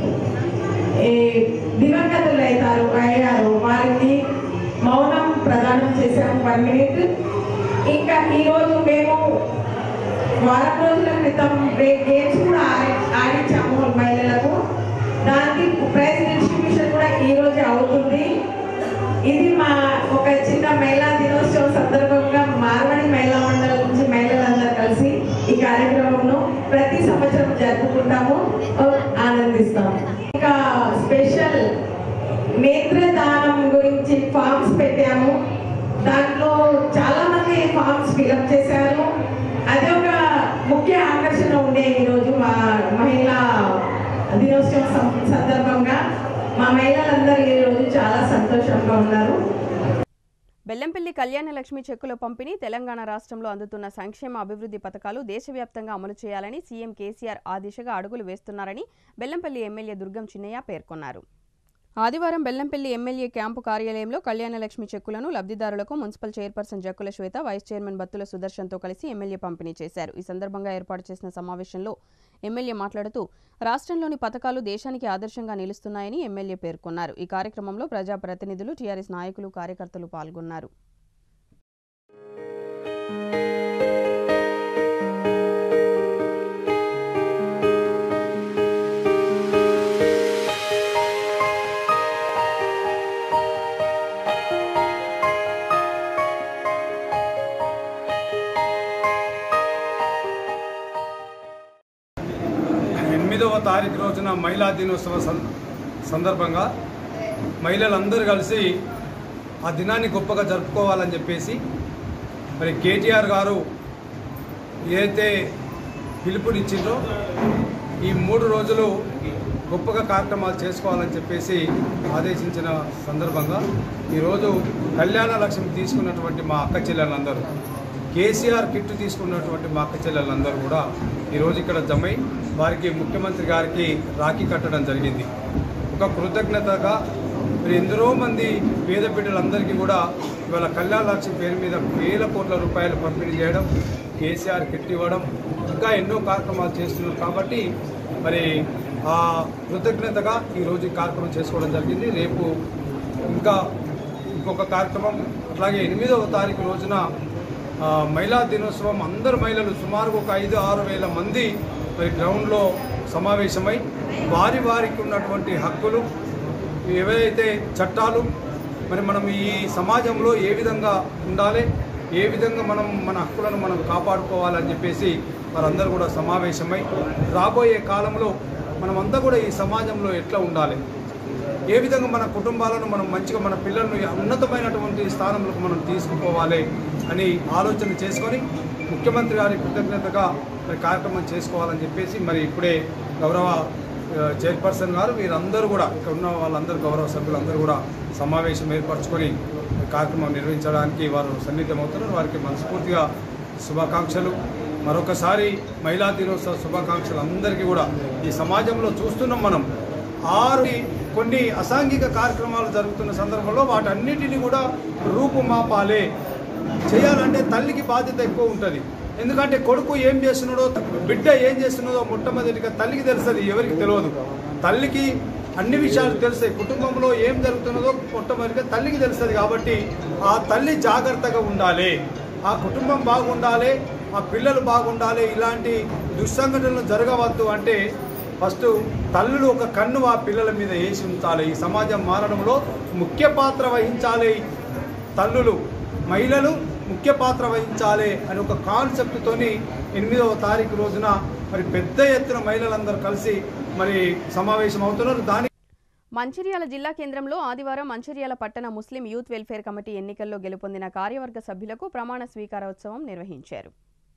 దివంగతులు అయ్యారో వారికి మౌనం ప్రదానం చేశాము 1 మినిట్. ఇంకా ఈరోజు మేము వారం రోజుల క్రితం గేమ్స్ కూడా ఆడించాము మహిళలకు. దానికి ప్రైజ్ డిస్ట్రిబ్యూషన్ కూడా ఈరోజు అవుతుంది. ఇది మా ఒక చిన్న మహిళా దినోత్సవం సందర్భంగా మార్వాడి మహిళా మండలి నుంచి మహిళలందరూ కలిసి ఈ కార్యక్రమంలో ప్రతి సంవత్సరం జరుపుకుంటాము, ఆనందిస్తాము. ఇంకా స్పెషల్ నేత్రదానం గురించి ఫామ్స్ పెట్టాము. దాంట్లో చాలా మంది ఫామ్స్ ఫిలప్ చేశారు. అది ఒక ముఖ్య ఆకర్షణ ఉండే ఈరోజు మా మహిళా దినోత్సవం సందర్భంగా మా మహిళలందరూ ఈరోజు చాలా సంతోషంగా ఉన్నారు. బెల్లంపల్లి కళ్యాణ లక్ష్మి చెక్కుల పంపిణీ తెలంగాణ రాష్ట్రంలో అందుతున్న సంక్షేమ అభివృద్ధి పథకాలు దేశవ్యాప్తంగా అమలు చేయాలని సీఎం కేసీఆర్ ఆ దిశగా అడుగులు వేస్తున్నారని బెల్లంపల్లి ఎమ్మెల్యే దుర్గం చిన్నయ్య పేర్కొన్నారు. ఆదివారం బెల్లంపల్లి ఎమ్మెల్యే క్యాంపు కార్యాలయంలో కళ్యాణలక్ష్మి చెక్కులను లబ్ధిదారులకు municipal chairperson Jakkula Swetha, vice chairman Battula సుదర్శన్తో కలిసి ఎమ్మెల్యే పంపిణీ చేశారు. ఈ సందర్భంగా ఏర్పాటు చేసిన సమావేశంలో ఎమ్మెల్యే మాట్లాడుతూ రాష్ట్రంలోని పథకాలు దేశానికి ఆదర్శంగా నిలుస్తున్నాయని ఎమ్మెల్యే పేర్కొన్నారు. ఈ కార్యక్రమంలో ప్రజాప్రతినిధులు, టీఆర్ఎస్ నాయకులు, కార్యకర్తలు పాల్గొన్నారు. తారీఖు రోజున మహిళా దినోత్సవ సందర్భంగా మహిళలందరూ కలిసి ఆ దినాన్ని గొప్పగా జరుపుకోవాలని చెప్పేసి మరి కేటీఆర్ గారు ఏదైతే పిలుపునిచ్చిందో ఈ 3 రోజులు గొప్పగా కార్యక్రమాలు చేసుకోవాలని చెప్పేసి ఆదేశించిన సందర్భంగా ఈరోజు కళ్యాణ లక్ష్మి తీసుకున్నటువంటి మా అక్క చెల్లెలందరూ, కేసీఆర్ కిట్ తీసుకున్నటువంటి మా అక్క చెల్లెలందరూ కూడా ఈరోజు ఇక్కడ జమై వారికి ముఖ్యమంత్రి గారికి రాఖీ కట్టడం జరిగింది. ఒక కృతజ్ఞతగా మరి ఎందరో మంది పేద బిడ్డలందరికీ కూడా ఇవాళ కళ్యాణ లక్ష్మి పేరు మీద వేల కోట్ల రూపాయలు పంపిణీ చేయడం, కేసీఆర్ కిట్ ఇవ్వడం, ఇంకా ఎన్నో కార్యక్రమాలు చేస్తున్నారు. కాబట్టి మరి ఆ కృతజ్ఞతగా ఈరోజు ఈ కార్యక్రమం చేసుకోవడం జరిగింది. రేపు ఇంకొక కార్యక్రమం, అట్లాగే 8వ తారీఖు రోజున మహిళా దినోత్సవం అందరు మహిళలు సుమారుగా ఒక 5-6 వేల మంది మరి గ్రౌండ్లో సమావేశమై వారికి ఉన్నటువంటి హక్కులు, ఏవైతే చట్టాలు, మరి మనం ఈ సమాజంలో ఏ విధంగా ఉండాలి, ఏ విధంగా మనం మన హక్కులను మనం కాపాడుకోవాలని చెప్పేసి వారందరూ కూడా సమావేశమై రాబోయే కాలంలో మనమంతా కూడా ఈ సమాజంలో ఎట్లా ఉండాలి, ఏ విధంగా మన కుటుంబాలను మనం మంచిగా మన పిల్లలను ఉన్నతమైనటువంటి స్థానంలోకి మనం తీసుకుపోవాలి అని ఆలోచన చేసుకొని ముఖ్యమంత్రి గారి కృతజ్ఞతగా మరి కార్యక్రమం చేసుకోవాలని చెప్పేసి మరి ఇప్పుడే గౌరవ చైర్పర్సన్ గారు వీరందరూ కూడా ఇక్కడ ఉన్న వాళ్ళందరూ గౌరవ సభ్యులందరూ కూడా సమావేశం ఏర్పరచుకొని కార్యక్రమం నిర్వహించడానికి వారు సన్నిహితమవుతున్నారు. వారికి మనస్ఫూర్తిగా శుభాకాంక్షలు. మరొకసారి మహిళా దినోత్సవ శుభాకాంక్షలు అందరికీ కూడా. ఈ సమాజంలో చూస్తున్నాం మనం కొన్ని అసాంఘిక కార్యక్రమాలు జరుగుతున్న సందర్భంలో వాటన్నిటిని కూడా రూపుమాపాలే చేయాలంటే తల్లికి బాధ్యత ఎక్కువ ఉంటుంది. ఎందుకంటే కొడుకు ఏం చేస్తున్నాడో, బిడ్డ ఏం చేస్తున్నాడో మొట్టమొదటిగా తల్లికి తెలుస్తుంది, ఎవరికి తెలియదు. తల్లికి అన్ని విషయాలు తెలుస్తాయి. కుటుంబంలో ఏం జరుగుతున్నదో మొట్టమొదటిగా తల్లికి తెలుస్తుంది. కాబట్టి ఆ తల్లి జాగ్రత్తగా ఉండాలి, ఆ కుటుంబం బాగుండాలి, ఆ పిల్లలు బాగుండాలి. ఇలాంటి దుస్సంఘటనలు జరగవద్దు అంటే ఫస్ట్ తల్లులు ఒక కన్ను ఆ పిల్లల మీద వేసి ఉంచాలి. ఈ సమాజం మారడంలో ముఖ్య పాత్ర వహించాలి. తల్లులు, మహిళలు ముఖ్య పాత్ర వహించాలి అని ఒక కాన్సెప్ట్తోని 8వ తారీఖు రోజున మరి పెద్ద ఎత్తున మహిళలందరూ కలిసి మరి సమావేశం అవుతున్నారు. మంచిర్యాల జిల్లా కేంద్రంలో ఆదివారం మంచిర్యాల పట్టణ ముస్లిం యూత్ వెల్ఫేర్ కమిటీ ఎన్నికల్లో గెలుపొందిన కార్యవర్గ సభ్యులకు ప్రమాణ స్వీకారోత్సవం నిర్వహించారు.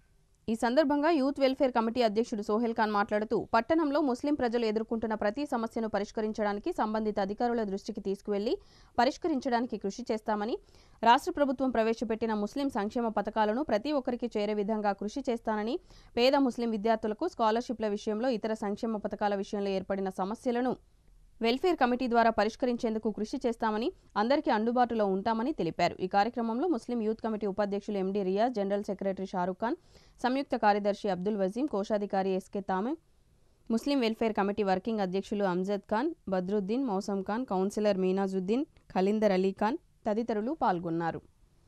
ఈ సందర్భంగా యూత్ వెల్ఫేర్ కమిటీ అధ్యక్షుడు సోహెల్ ఖాన్ మాట్లాడుతూ పట్టణంలో ముస్లిం ప్రజలు ఎదుర్కొంటున్న ప్రతి సమస్యను పరిష్కరించడానికి సంబంధిత అధికారుల దృష్టికి తీసుకువెళ్లి పరిష్కరించడానికి కృషి చేస్తామని, రాష్ట్ర ప్రభుత్వం ప్రవేశపెట్టిన ముస్లిం సంక్షేమ పథకాలను ప్రతి ఒక్కరికి చేరే విధంగా కృషి చేస్తానని, పేద ముస్లిం విద్యార్థులకు స్కాలర్షిప్ల విషయంలో ఇతర సంక్షేమ పథకాల విషయంలో ఏర్పడిన సమస్యలను వెల్ఫేర్ కమిటీ ద్వారా పరిష్కరించేందుకు కృషి చేస్తామని, అందరికీ అందుబాటులో ఉంటామని తెలిపారు. ఈ కార్యక్రమంలో ముస్లిం యూత్ కమిటీ ఉపాధ్యక్షులు MD Riyaz, general secretary Shahrukh Khan, సంయుక్త కార్యదర్శి అబ్దుల్ వజీం, కోశాధికారి ఎస్కే తామే, ముస్లిం వెల్ఫేర్ కమిటీ వర్కింగ్ అధ్యక్షులు అంజద్ ఖాన్, బద్రుద్దీన్, మౌసం ఖాన్, కౌన్సిలర్ మీనాజుద్దీన్, ఖలీందర్ అలీ ఖాన్ తదితరులు పాల్గొన్నారు.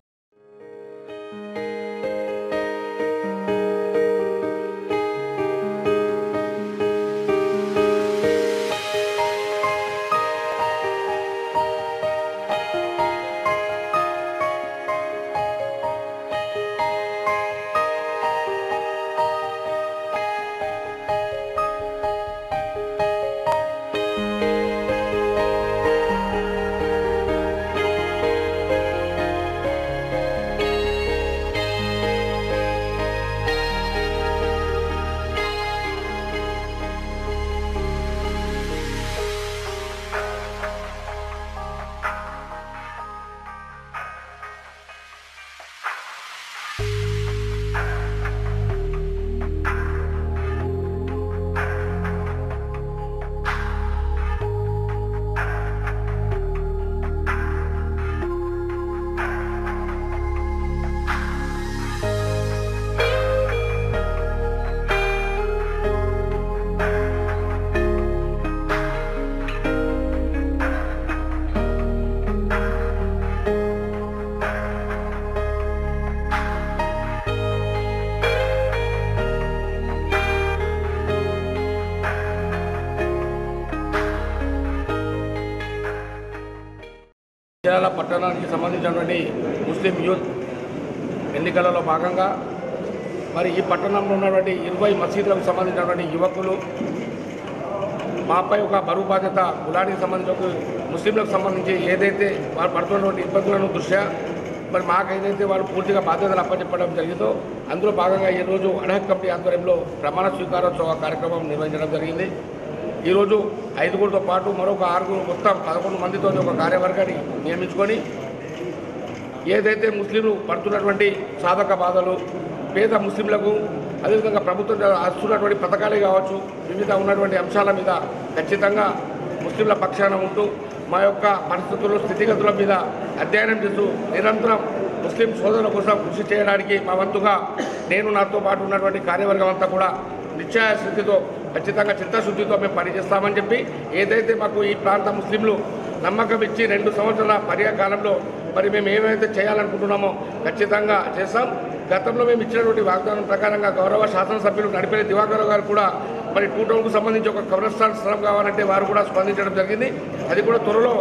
చీరాల పట్టణానికి సంబంధించినటువంటి ముస్లిం యూత్ ఎన్నికలలో భాగంగా మరి ఈ పట్టణంలో ఉన్నటువంటి 20 మసీదులకు సంబంధించినటువంటి యువకులు మాపై ఒక బరువు బాధ్యత కులానికి సంబంధించిన ముస్లింలకు సంబంధించి ఏదైతే వారు పడుతున్నటువంటి ఇబ్బందులను దృష్ట్యా మరి మాకైతే వారు పూర్తిగా బాధ్యతలు అప్పచెప్పడం జరిగిందో అందులో భాగంగా ఈరోజు అడ్హాక్ కమిటీ ఆధ్వర్యంలో ప్రమాణ స్వీకారోత్సవ కార్యక్రమం నిర్వహించడం జరిగింది. ఈరోజు 5గురితో పాటు మరొక 6 మొత్తం 11 మందితో ఒక కార్యవర్గాన్ని నియమించుకొని ఏదైతే ముస్లింలు పడుతున్నటువంటి సాధక బాధలు పేద ముస్లింలకు అదేవిధంగా ప్రభుత్వం వస్తున్నటువంటి పథకాలే కావచ్చు వివిధ ఉన్నటువంటి అంశాల మీద ఖచ్చితంగా ముస్లింల పక్షాన ఉంటూ మా యొక్క పరిస్థితులు స్థితిగతుల మీద అధ్యయనం చేస్తూ నిరంతరం ముస్లిం సోదరుల కోసం కృషి చేయడానికి మా వంతుగా నేను నాతో పాటు ఉన్నటువంటి కార్యవర్గం అంతా కూడా నిశ్చయ స్థితితో ఖచ్చితంగా చిత్తశుద్ధితో మేము పనిచేస్తామని చెప్పి ఏదైతే మాకు ఈ ప్రాంత ముస్లింలు నమ్మకం ఇచ్చి 2 సంవత్సరాల పర్యకాలంలో మరి మేము ఏమైతే చేయాలనుకుంటున్నామో ఖచ్చితంగా చేస్తాం. గతంలో మేము ఇచ్చినటువంటి వాగ్దానం ప్రకారంగా గౌరవ శాసనసభ్యులు నడిపేటి దివాకర్ గారు కూడా మరి 2 టౌన్కు సంబంధించి ఒక కబ్రస్థాన్ స్థలం కావాలంటే వారు కూడా స్పందించడం జరిగింది. అది కూడా త్వరలో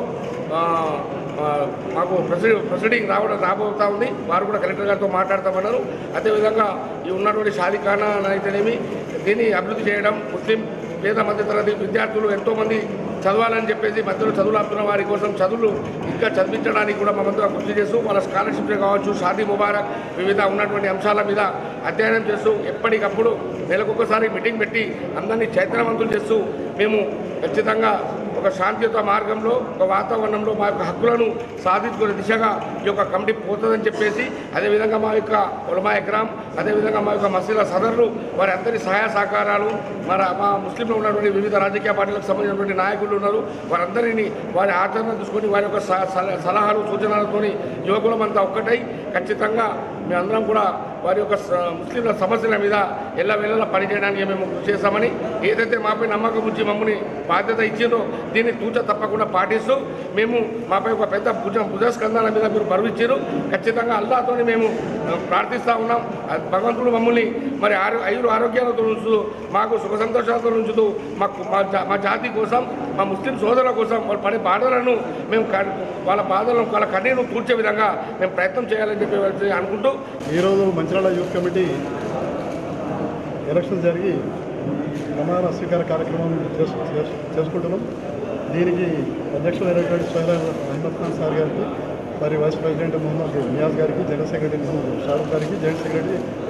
మాకు ప్రొసీడింగ్ రాబోతా ఉంది. వారు కూడా కలెక్టర్ గారితో మాట్లాడతామన్నారు. అదేవిధంగా ఈ ఉన్నటువంటి షాదీఖానా అయితేనేమి దీన్ని అభివృద్ధి చేయడం ముస్లిం పేద మధ్యతరగతి విద్యార్థులు ఎంతోమంది చదవాలని చెప్పేసి మధ్యలో చదువులు ఆపుతున్న వారి కోసం చదువులు ఇంకా చదివించడానికి కూడా మా మంత్రులు కృషి చేస్తూ వాళ్ళ స్కాలర్షిప్లు కావచ్చు షాదీ ముబారక్ వివిధ ఉన్నటువంటి అంశాల మీద అధ్యయనం చేస్తూ ఎప్పటికప్పుడు నెలకొకసారి మీటింగ్ పెట్టి అందరినీ చైతన్యవంతులు చేస్తూ మేము ఖచ్చితంగా ఒక శాంతియుత మార్గంలో ఒక వాతావరణంలో మా యొక్క హక్కులను సాధించుకునే దిశగా ఈ యొక్క కమిటీ పోతుందని చెప్పేసి అదేవిధంగా మా యొక్క ఉలమా ఇక్రామ్ అదేవిధంగా మా యొక్క మసీదుల సదరులు వారి అందరి సహాయ సహకారాలు మా ముస్లింలో ఉన్నటువంటి వివిధ రాజకీయ పార్టీలకు సంబంధించినటువంటి నాయకులు ఉన్నారు. వారందరినీ వారి ఆచరణ తీసుకొని వారి యొక్క సలహాలు సూచనలతో యువకులమంతా ఒక్కటై ఖచ్చితంగా మేమందరం కూడా వారి యొక్క ముస్లింల సమస్యల మీద ఎల్లవేళలా పనిచేయడానికి మేము కృషి చేస్తామని ఏదైతే మాపై నమ్మకం ఉంచి మమ్మల్ని బాధ్యత ఇచ్చిందో దీన్ని తూచ తప్పకుండా పాటిస్తూ మేము మాపై ఒక పెద్ద భుజస్కంధాల మీద మీరు బరువిచ్చారు. ఖచ్చితంగా అల్లాహతోని మేము ప్రార్థిస్తూ ఉన్నాం. భగవంతుడు మమ్మల్ని మరి ఆరోగ్యాలతో ఉంచుతూ మాకు సుఖ సంతోషాలతో ఉంచుతూ మా జాతి కోసం మా ముస్లిం సోదరుల కోసం వాళ్ళు పడే బాధలను మేము వాళ్ళ బాధలను వాళ్ళ కన్నీరు కూర్చే విధంగా మేము ప్రయత్నం చేయాలని చెప్పి అనుకుంటూ ఈరోజు మంచిర్యాల యూత్ కమిటీ ఎలక్షన్ జరిగి ప్రమాణ స్వీకార కార్యక్రమం చేసుకుంటున్నాం. దీనికి అధ్యక్షులైనటువంటి సోహెల్ అహ్మద్ ఖాన్ సార్ గారికి మరి వైస్ ప్రెసిడెంట్ మొహమ్మద్ నియాజ్ గారికి జనరల్ సెక్రటరీ మొహమ్మద్ షారుఖ్ గారికి joint secretary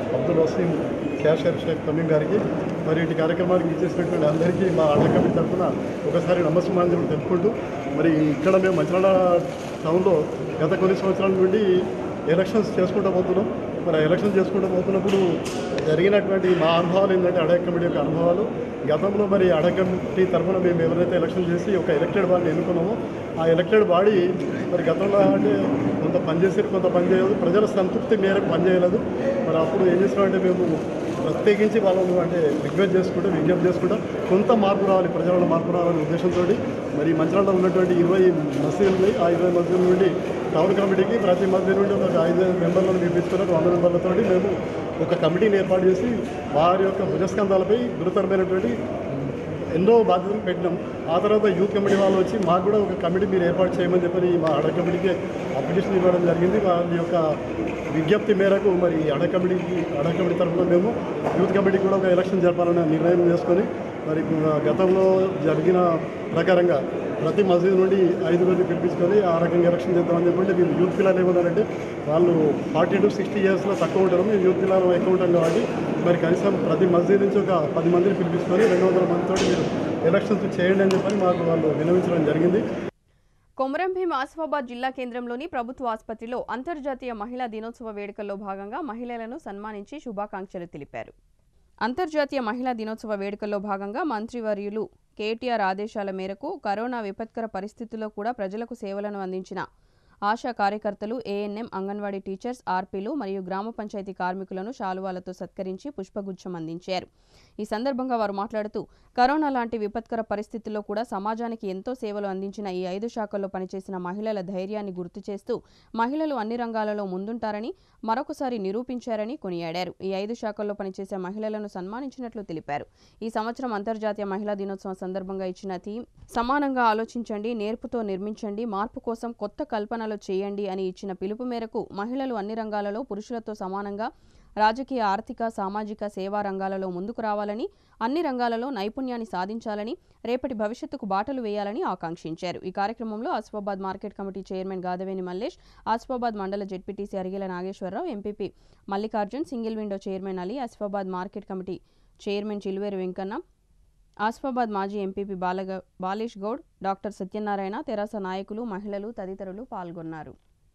Abdul Waseem, cashier Sheikh Tameem గారికి, మరి ఇటు కార్యక్రమానికి ఇచ్చేసినటువంటి అందరికీ మా అడ్డ కమిటీ తరఫున ఒకసారి నమస్కారం తెలుపుకుంటూ, మరి ఇక్కడ మేము మంచిర్యాల టౌన్లో గత కొన్ని సంవత్సరాల నుండి ఎలక్షన్స్ చేసుకుంటూ పోతున్నాం. మరి ఎలక్షన్ చేసుకుంటూ పోతున్నప్పుడు జరిగినటువంటి మా అనుభవాలు ఏంటంటే అడ్డ కమిటీ యొక్క అనుభవాలు. గతంలో మరి అడ్డ కమిటీ తరఫున మేము ఎవరైతే ఎలక్షన్ చేసి ఒక ఎలక్టెడ్ బాడీని ఎన్నుకున్నామో ఆ ఎలక్టెడ్ బాడీ మరి గతంలో అంటే కొంత పనిచేసి కొంత పనిచేయలేదు, ప్రజల సంతృప్తి మేరకు పనిచేయలేదు. మరి అప్పుడు ఏం చేసినామంటే మేము ప్రత్యేకించి వాళ్ళను అంటే రిక్వెస్ట్ చేసుకుంటూ విజ్ఞప్తి చేసుకుంటూ కొంత మార్పు రావాలి, ప్రజలలో మార్పు రావాలనే ఉద్దేశంతో మరి మంచిర్యాలలో ఉన్నటువంటి 20 మసీదులు ఉన్నాయి. ఆ 20 మసీదుల నుండి టౌన్ కమిటీకి ప్రతి మసీదు నుండి ఒక 5 మెంబర్లను పిలిపించుకుని 100 మెంబర్లతో మేము ఒక కమిటీని ఏర్పాటు చేసి వారి యొక్క భుజస్కంధాలపై గురుతరమైనటువంటి ఎన్నో బాధ్యతలు పెట్టినాం. ఆ తర్వాత యూత్ కమిటీ వాళ్ళు వచ్చి మాకు కూడా ఒక కమిటీ మీరు ఏర్పాటు చేయమని చెప్పని మా అడ కమిటీకి అప్లికేషన్ ఇవ్వడం జరిగింది. వాళ్ళ యొక్క విజ్ఞప్తి మేరకు మరి అడ కమిటీ తరఫున మేము యూత్ కమిటీకి కూడా ఒక ఎలక్షన్ జరపాలనే నిర్ణయం చేసుకొని మరి గతంలో జరిగిన ప్రకారంగా ప్రతి మసీదు నుండి 5 పిలిపించుకొని ఆ రకంగా ఎలక్షన్ చేద్దామని చెప్పండి. మేము యూత్ పిల్లలు ఏమన్నారంటే వాళ్ళు 40 to 60 ఇయర్స్లో తక్కువ ఉంటారు, మేము యూత్ పిల్లలు ఎక్కువ ఉంటాం కాబట్టి మరి కనీసం ప్రతి మసీదు నుంచి ఒక 10 మందిని పిలిపించుకొని 200 మందితో మీరు ఎలక్షన్స్ చేయండి అని చెప్పని మాకు వాళ్ళు విన్నవించడం జరిగింది. కొమరంభీం ఆసిఫాబాద్ జిల్లా కేంద్రంలోని ప్రభుత్వ ఆసుపత్రిలో అంతర్జాతీయ మహిళా దినోత్సవ వేడుకల్లో భాగంగా మహిళలను సన్మానించి శుభాకాంక్షలు తెలిపారు. అంతర్జాతీయ మహిళా దినోత్సవ వేడుకల్లో భాగంగా మంత్రివర్యులు కేటీఆర్ ఆదేశాల మేరకు కరోనా విపత్కర పరిస్థితుల్లో కూడా ప్రజలకు సేవలను అందించిన ఆశా కార్యకర్తలు, ఏఎన్ఎం, అంగన్వాడీ టీచర్స్, ఆర్పీలు మరియు గ్రామ పంచాయతీ కార్మికులను శాలువాలతో సత్కరించి పుష్పగుచ్చం అందించారు. ఈ సందర్భంగా వారు మాట్లాడుతూ కరోనా లాంటి విపత్కర పరిస్థితుల్లో కూడా సమాజానికి ఎంతో సేవలు అందించిన ఈ 5 శాఖల్లో పనిచేసిన మహిళల ధైర్యాన్ని గుర్తు చేస్తూ మహిళలు అన్ని రంగాలలో ముందుంటారని మరొకసారి నిరూపించారని కొనియాడారు. ఈ 5 శాఖల్లో పనిచేసే మహిళలను సన్మానించినట్లు తెలిపారు. ఈ సంవత్సరం అంతర్జాతీయ మహిళా దినోత్సవం సందర్భంగా ఇచ్చిన థీమ్ సమానంగా ఆలోచించండి, నేర్పుతో నిర్మించండి, మార్పు కోసం కొత్త కల్పనలు చేయండి అని ఇచ్చిన పిలుపు మేరకు మహిళలు అన్ని రంగాలలో పురుషులతో సమానంగా రాజకీయ, ఆర్థిక, సామాజిక, సేవా రంగాలలో ముందుకు రావాలని, అన్ని రంగాలలో నైపుణ్యాన్ని సాధించాలని, రేపటి భవిష్యత్తుకు బాటలు వేయాలని ఆకాంక్షించారు. ఈ కార్యక్రమంలో Asifabad market committee chairman Gadaveni Mallesh, Asifabad mandal ZPTC Arigela Nageswara Rao, MPP Mallikarjun, single window chairman Ali, Asifabad market committee chairman Chiluveru Venkanna, Asifabad మాజీ ఎంపీపీ బాలేష్ గౌడ్, డాక్టర్ సత్యనారాయణ, తెరాస నాయకులు, మహిళలు తదితరులు పాల్గొన్నారు.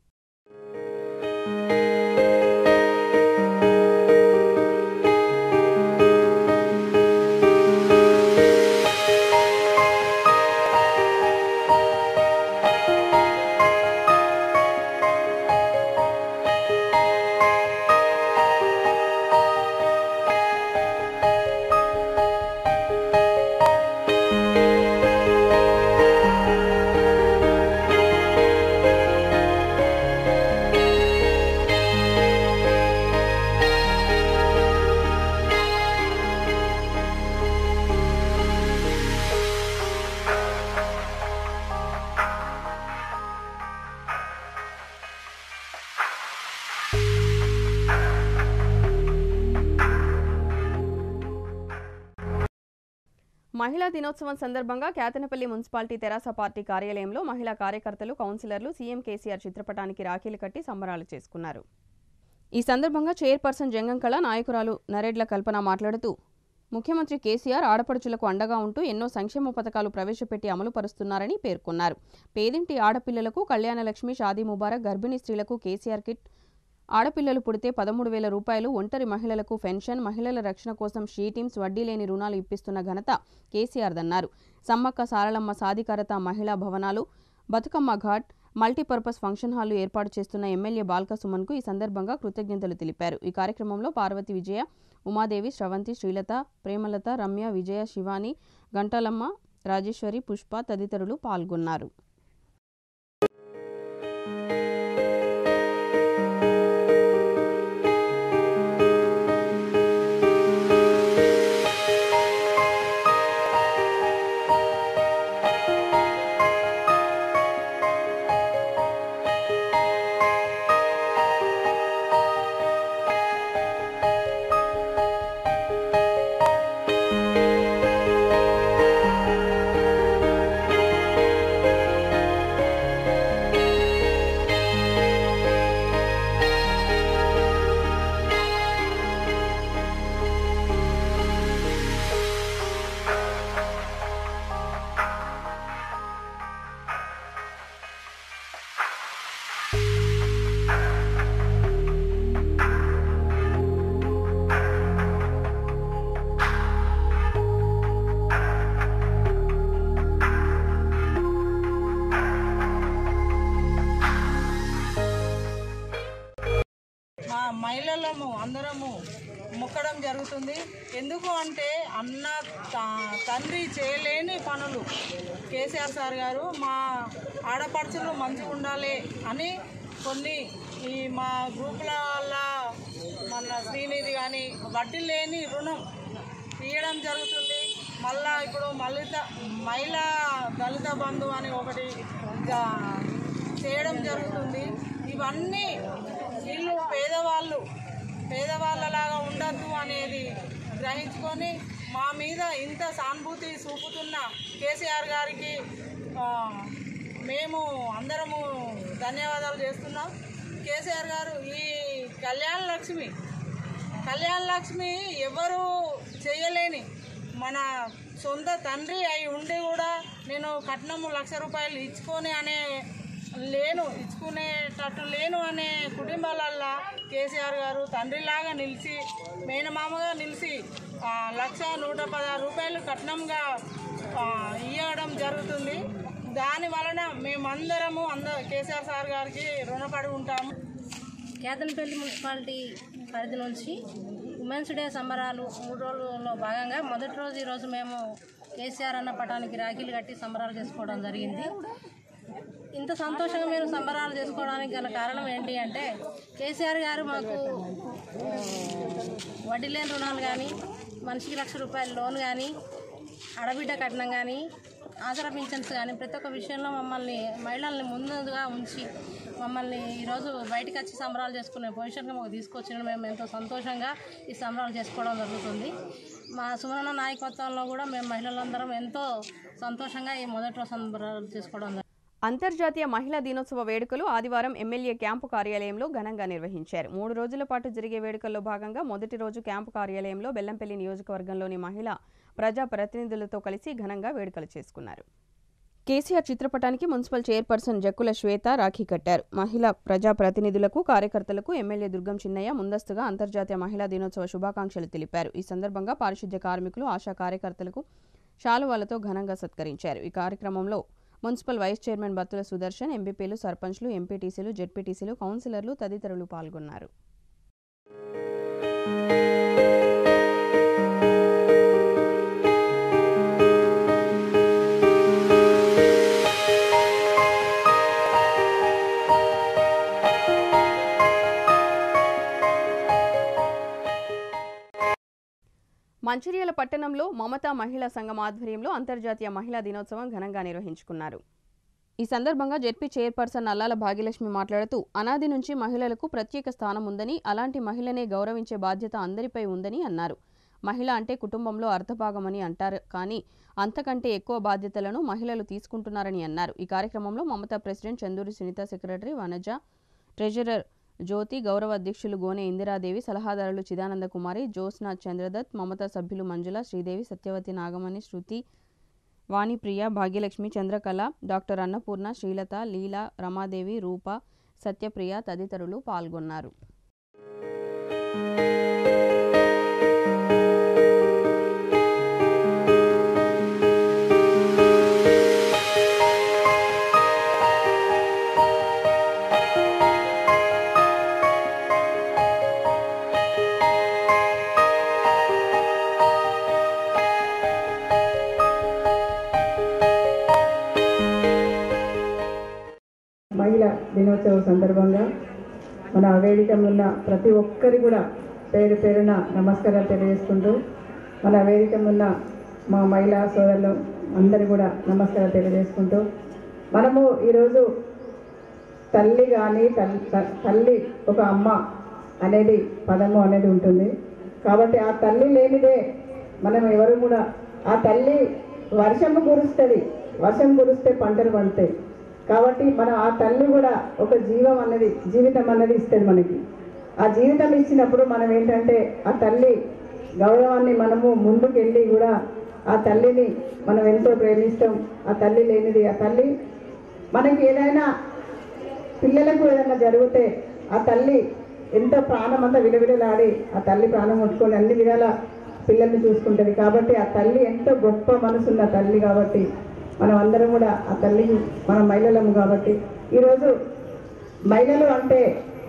మహిళా దినోత్సవం సందర్భంగా కేతనపల్లి మున్సిపాలిటీ తెరాస పార్టీ కార్యాలయంలో మహిళా కార్యకర్తలు, కౌన్సిలర్లు సీఎం కేసీఆర్ చిత్రపటానికి రాఖీలు కట్టి సంబరాలు చేసుకున్నారు. ఈ సందర్భంగా చైర్పర్సన్ జంగంకళ, నాయకురాలు నరేడ్ల కల్పన మాట్లాడుతూ ముఖ్యమంత్రి కేసీఆర్ ఆడపడుచులకు అండగా ఉంటూ ఎన్నో సంక్షేమ పథకాలు ప్రవేశపెట్టి అమలు పరుస్తున్నారని పేర్కొన్నారు. పేదింటి ఆడపిల్లలకు కళ్యాణలక్ష్మి, షాదీ ముబారక్, గర్భిణీ స్త్రీలకు కేసీఆర్ కిట్, ఆడపిల్లలు పుడితే 13,000 రూపాయలు, ఒంటరి మహిళలకు పెన్షన్, మహిళల రక్షణ కోసం షీటీమ్స్, వడ్డీ లేని రుణాలు ఇప్పిస్తున్న ఘనత కేసీఆర్దన్నారు. సమ్మక్క సారళమ్మ సాధికారత మహిళా భవనాలు, బతుకమ్మ ఘాట్, మల్టీపర్పస్ ఫంక్షన్ హాల్లు ఏర్పాటు చేస్తున్న ఎమ్మెల్యే బాల్క సుమన్కు ఈ సందర్భంగా కృతజ్ఞతలు తెలిపారు. ఈ కార్యక్రమంలో పార్వతి విజయ, ఉమాదేవి, శ్రవంతి, శ్రీలత, ప్రేమలత, రమ్య, విజయ, శివాని, గంటాలమ్మ, రాజేశ్వరి, పుష్ప తదితరులు పాల్గొన్నారు. మహిళలము అందరము మొక్కడం జరుగుతుంది. ఎందుకు అంటే తండ్రి చేయలేని పనులు కేసీఆర్ సార్ గారు మా ఆడపడుచులు మంచిగా ఉండాలి అని కొన్ని ఈ మా గ్రూపుల వల్ల మన శ్రీనిధి కానీ వడ్డీ లేని రుణం తీయడం జరుగుతుంది. మళ్ళా ఇప్పుడు మహిళా దళిత బంధు అని ఒకటి చేయడం జరుగుతుంది. ఇవన్నీ వీళ్ళు పేదవాళ్ళలాగా ఉండద్దు అనేది గ్రహించుకొని మా మీద ఇంత సానుభూతి చూపుతున్న కేసీఆర్ గారికి మేము అందరము ధన్యవాదాలు చేస్తున్నాం. కేసీఆర్ గారు ఈ కళ్యాణ లక్ష్మి ఎవరు చేయలేని మన సొంత తండ్రి అయి ఉండి కూడా నేను కట్నము 1,00,000 రూపాయలు ఇచ్చుకునేటట్టు లేను అనే కుటుంబాలల్లో కేసీఆర్ గారు తండ్రిలాగా నిలిచి మేనమామగా నిలిచి 1,116 రూపాయలు కట్నంగా ఇవ్వడం జరుగుతుంది. దాని వలన మేమందరము కేసీఆర్ సార్ గారికి రుణపడి ఉంటాము. కేతన్పల్లి మున్సిపాలిటీ పరిధి నుంచి ఉమెన్స్ డే సంబరాలు 3 రోజుల్లో భాగంగా మొదటి రోజు ఈరోజు మేము కేసీఆర్ అన్న పటానికి రాఖీలు కట్టి సంబరాలు చేసుకోవడం జరిగింది. ఇంత సంతోషంగా మేము సంబరాలు చేసుకోవడానికి గల కారణం ఏంటి అంటే కేసీఆర్ గారు మాకు వడ్డీ లేని రుణాలు కానీ, మనిషికి 1,00,000 రూపాయల లోన్ కానీ, ఆడబిడ్డ కట్నం కానీ, ఆసరా పింఛన్స్ కానీ ప్రతి ఒక్క విషయంలో మహిళల్ని ముందుగా ఉంచి మమ్మల్ని ఈరోజు బయటకు వచ్చి సంబరాలు చేసుకునే పొజిషన్గా మాకు తీసుకొచ్చిన మేము ఎంతో సంతోషంగా ఈ సంబరాలు చేసుకోవడం జరుగుతుంది. మా సుమరణ నాయకత్వంలో కూడా మేము మహిళలందరం ఎంతో సంతోషంగా ఈ మొదటి రోజు సంబరాలు చేసుకోవడం జరుగుతుంది. అంతర్జాతీయ మహిళా దినోత్సవ వేడుకలు ఆదివారం ఎమ్మెల్యే క్యాంపు కార్యాలయంలో ఘనంగా నిర్వహించారు. 3 రోజుల పాటు జరిగే వేడుకల్లో భాగంగా మొదటి రోజు క్యాంపు కార్యాలయంలో బెల్లంపల్లి నియోజకవర్గంలోని మహిళా ప్రజా ప్రతినిధులతో కలిసి ఘనంగా వేడుకలు చేసుకున్నారు. కేసీఆర్ చిత్రపటానికి మున్సిపల్ చైర్పర్సన్ జక్కుల శ్వేత రాఖీ కట్టారు. మహిళా ప్రజా ప్రతినిధులకు, కార్యకర్తలకు ఎమ్మెల్యే దుర్గం చిన్నయ్య ముందస్తుగా అంతర్జాతీయ మహిళా దినోత్సవ శుభాకాంక్షలు తెలిపారు. ఈ సందర్భంగా పారిశుద్ధ్య కార్మికులు, ఆశా కార్యకర్తలకు శాలువాలతో ఘనంగా సత్కరించారు. ఈ కార్యక్రమంలో municipal vice chairman Battula Sudarshan, ఎంపీపీలు, సర్పంచ్లు, ఎంపీటీసీలు, జెడ్పీటీసీలు, కౌన్సిలర్లు తదితరులు పాల్గొన్నారు. మంచిర్యాల పట్టణంలో మమతా మహిళా సంఘం ఆధ్వర్యంలో అంతర్జాతీయ మహిళా దినోత్సవం ఘనంగా నిర్వహించుకున్నారు. ఈ సందర్భంగా జెడ్పీ చైర్పర్సన్ నల్లాల భాగ్యలక్ష్మి మాట్లాడుతూ అనాది నుంచి మహిళలకు ప్రత్యేక స్థానం ఉందని, అలాంటి మహిళనే గౌరవించే బాధ్యత అందరిపై ఉందని అన్నారు. మహిళ అంటే కుటుంబంలో అర్ధభాగమని అంటారు, కానీ అంతకంటే ఎక్కువ బాధ్యతలను మహిళలు తీసుకుంటున్నారని అన్నారు. ఈ కార్యక్రమంలో Mamata president Chanduri Sunitha, secretary Vanaja, treasurer Jyothi, గౌరవ అధ్యక్షులు గోనె ఇందిరాదేవి, సలహాదారులు చిదానంద కుమారి, జ్యోత్స్న చంద్రదత్, మమతా సభ్యులు మంజుల, శ్రీదేవి, సత్యవతి, నాగమణి, శృతి, వాణిప్రియ, భాగ్యలక్ష్మి, చంద్రకళ, డాక్టర్ అన్నపూర్ణ, శ్రీలత, లీల, రమాదేవి, రూప, సత్యప్రియ తదితరులు పాల్గొన్నారు. మహిళా దినోత్సవం సందర్భంగా మన వేదికలో ఉన్న ప్రతి ఒక్కరి కూడా పేరు పేరున నమస్కారాలు తెలియజేసుకుంటూ, మన వేదికలో ఉన్న మా మహిళా సోదరులు అందరి కూడా నమస్కారాలు తెలియజేసుకుంటూ, మనము ఈరోజు తల్లి కానీ తల్లి ఒక అమ్మ అనేది పదము అనేది ఉంటుంది. కాబట్టి ఆ తల్లి లేనిదే మనం ఎవరు కూడా, ఆ తల్లి వర్షం కురిస్తే పంటలు పండుతాయి. కాబట్టి మనం ఆ తల్లి కూడా ఒక జీవితం అన్నది ఇస్తుంది మనకి. ఆ జీవితం ఇచ్చినప్పుడు మనం ఏంటంటే ఆ తల్లి గౌరవాన్ని మనము ముందుకెళ్ళి కూడా ఆ తల్లిని మనం ఎంతో ప్రేమిస్తాం. ఆ తల్లి లేనిది, ఆ తల్లి మనకి ఏదైనా పిల్లలకు ఏదైనా జరిగితే ఆ తల్లి ఎంతో ప్రాణం అంతా విలవిలలాడి ఆ తల్లి ప్రాణం కొట్టుకొని అన్ని విధాల పిల్లల్ని చూసుకుంటుంది. కాబట్టి ఆ తల్లి ఎంతో గొప్ప మనసున్న తల్లి. కాబట్టి మనం అందరం కూడా ఆ తల్లికి మనం మహిళలము. కాబట్టి ఈరోజు మహిళలు అంటే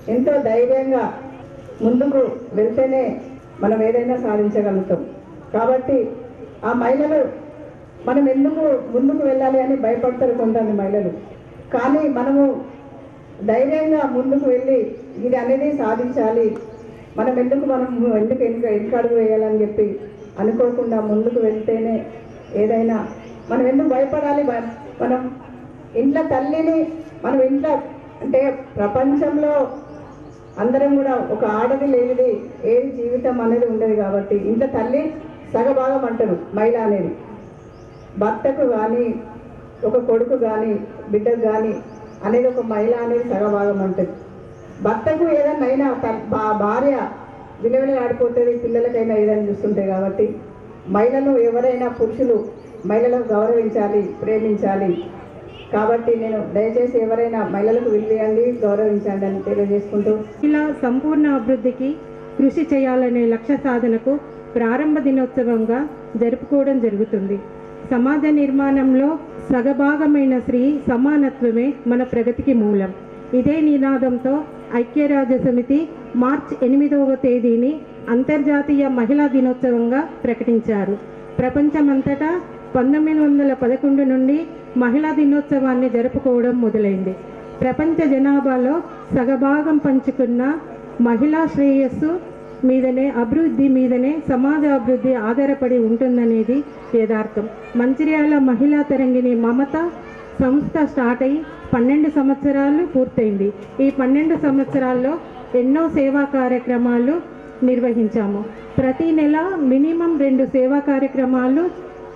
ఎంతో ధైర్యంగా ముందుకు వెళ్తేనే మనం ఏదైనా సాధించగలుగుతాం. కాబట్టి ఆ మహిళలు మనం ఎందుకు ముందుకు వెళ్ళాలి అని భయపడతారు కొంతమంది మహిళలు. కానీ మనము ధైర్యంగా ముందుకు వెళ్ళి ఇది అనేది సాధించాలి, మనం ఎందుకు వెనుకడుగు వేయాలని చెప్పి అనుకోకుండా ముందుకు వెళ్తేనే ఏదైనా. మనం ఎందుకు భయపడాలి? మనం ఇంట్లో తల్లిని మనం ఇంట్లో అంటే ప్రపంచంలో అందరం కూడా ఒక ఆడది లేనిది ఏది జీవితం అనేది ఉండదు. కాబట్టి ఇంట్లో తల్లి సగభాగం అంటారు మహిళ అనేది. భర్తకు కానీ ఒక కొడుకు కానీ బిడ్డకు కానీ అనేది ఒక మహిళ అనేది సగభాగం అంటుంది. భర్తకు ఏదైనా అయినా భార్య విలువలు ఆడిపోతుంది, పిల్లలకైనా ఏదైనా చూస్తుంటాయి. కాబట్టి మహిళలు ఎవరైనా పురుషులు మహిళలకు గౌరవించాలి, ప్రేమించాలి. కాబట్టి నేను దయచేసి ఎవరైనా మహిళలకు విలువేయండి, గౌరవించండి అని తెలియజేసుకుంటూ ఇలా సంపూర్ణ అభివృద్ధికి కృషి చేయాలనే లక్ష్య సాధనకు ప్రారంభ దినోత్సవంగా జరుపుకోవడం జరుగుతుంది. సమాజ నిర్మాణంలో సగభాగమైన స్త్రీ సమానత్వమే మన ప్రగతికి మూలం. ఇదే నినాదంతో ఐక్యరాజ్య సమితి మార్చి 8వ తేదీని అంతర్జాతీయ మహిళా దినోత్సవంగా ప్రకటించారు. ప్రపంచమంతటా 1911 నుండి మహిళా దినోత్సవాన్ని జరుపుకోవడం మొదలైంది. ప్రపంచ జనాభాలో సగభాగం పంచుకున్న మహిళా శ్రేయస్సు మీదనే, అభివృద్ధి మీదనే సమాజ అభివృద్ధి ఆధారపడి ఉంటుందనేది యథార్థం. మంచిర్యాల మహిళా తరంగిణి మమత సంస్థ స్టార్ట్ అయ్యి 12 సంవత్సరాలు పూర్తయింది. ఈ 12 సంవత్సరాల్లో ఎన్నో సేవా కార్యక్రమాలు నిర్వహించాము. ప్రతి నెల మినిమం 2 సేవా కార్యక్రమాలు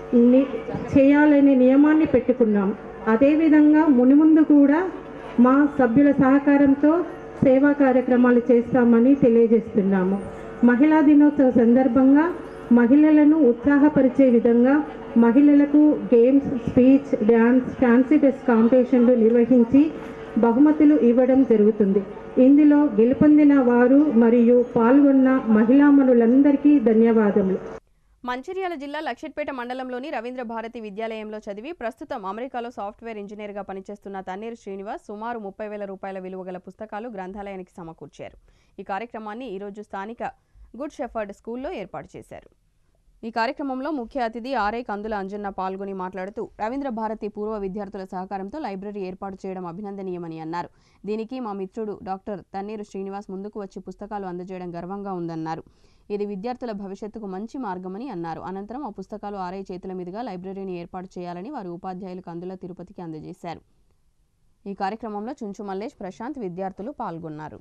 చేయాలనే నియమాన్ని పెట్టుకున్నాం. అదేవిధంగా మునుముందు కూడా మా సభ్యుల సహకారంతో సేవా కార్యక్రమాలు చేస్తామని తెలియజేస్తున్నాము. మహిళా దినోత్సవ సందర్భంగా మహిళలను ఉత్సాహపరిచే విధంగా మహిళలకు games, speech, dance, fancy dress కాంపిటీషన్లు నిర్వహించి బహుమతులు ఇవ్వడం జరుగుతుంది. ఇందులో గెలుపొందిన వారు మరియు పాల్గొన్న మహిళామణులందరికీ ధన్యవాదములు. మంచిర్యాల జిల్లా లక్షెట్పేట మండలంలోని రవీంద్ర భారతి విద్యాలయంలో చదివి ప్రస్తుతం అమెరికాలో సాఫ్ట్వేర్ ఇంజనీర్గా పనిచేస్తున్న తన్నీరు శ్రీనివాస్ సుమారు 30,000 రూపాయల విలువ గల పుస్తకాలు గ్రంథాలయానికి సమకూర్చారు. ఈ కార్యక్రమాన్ని ఈరోజు స్థానిక గుడ్ షెఫర్డ్ స్కూల్లో ఏర్పాటు చేశారు. ఈ కార్యక్రమంలో ముఖ్య అతిథి ఆర్ఐ కందుల అంజన్న పాల్గొని మాట్లాడుతూ రవీంద్ర భారతి పూర్వ విద్యార్థుల సహకారంతో లైబ్రరీ ఏర్పాటు చేయడం అభినందనీయమని అన్నారు. దీనికి మా మిత్రుడు డాక్టర్ తన్నీరు శ్రీనివాస్ ముందుకు వచ్చి పుస్తకాలు అందజేయడం గర్వంగా ఉందన్నారు. ఇది విద్యార్థుల భవిష్యత్తుకు మంచి మార్గమని అన్నారు. అనంతరం ఆ పుస్తకాలు ఆర్ఐ చేతుల మీదుగా లైబ్రరీని ఏర్పాటు చేయాలని వారు ఉపాధ్యాయులు కందుల తిరుపతికి అందజేశారు. ఈ కార్యక్రమంలో చుంచు మల్లేష్, ప్రశాంత్ విద్యార్థులు పాల్గొన్నారు.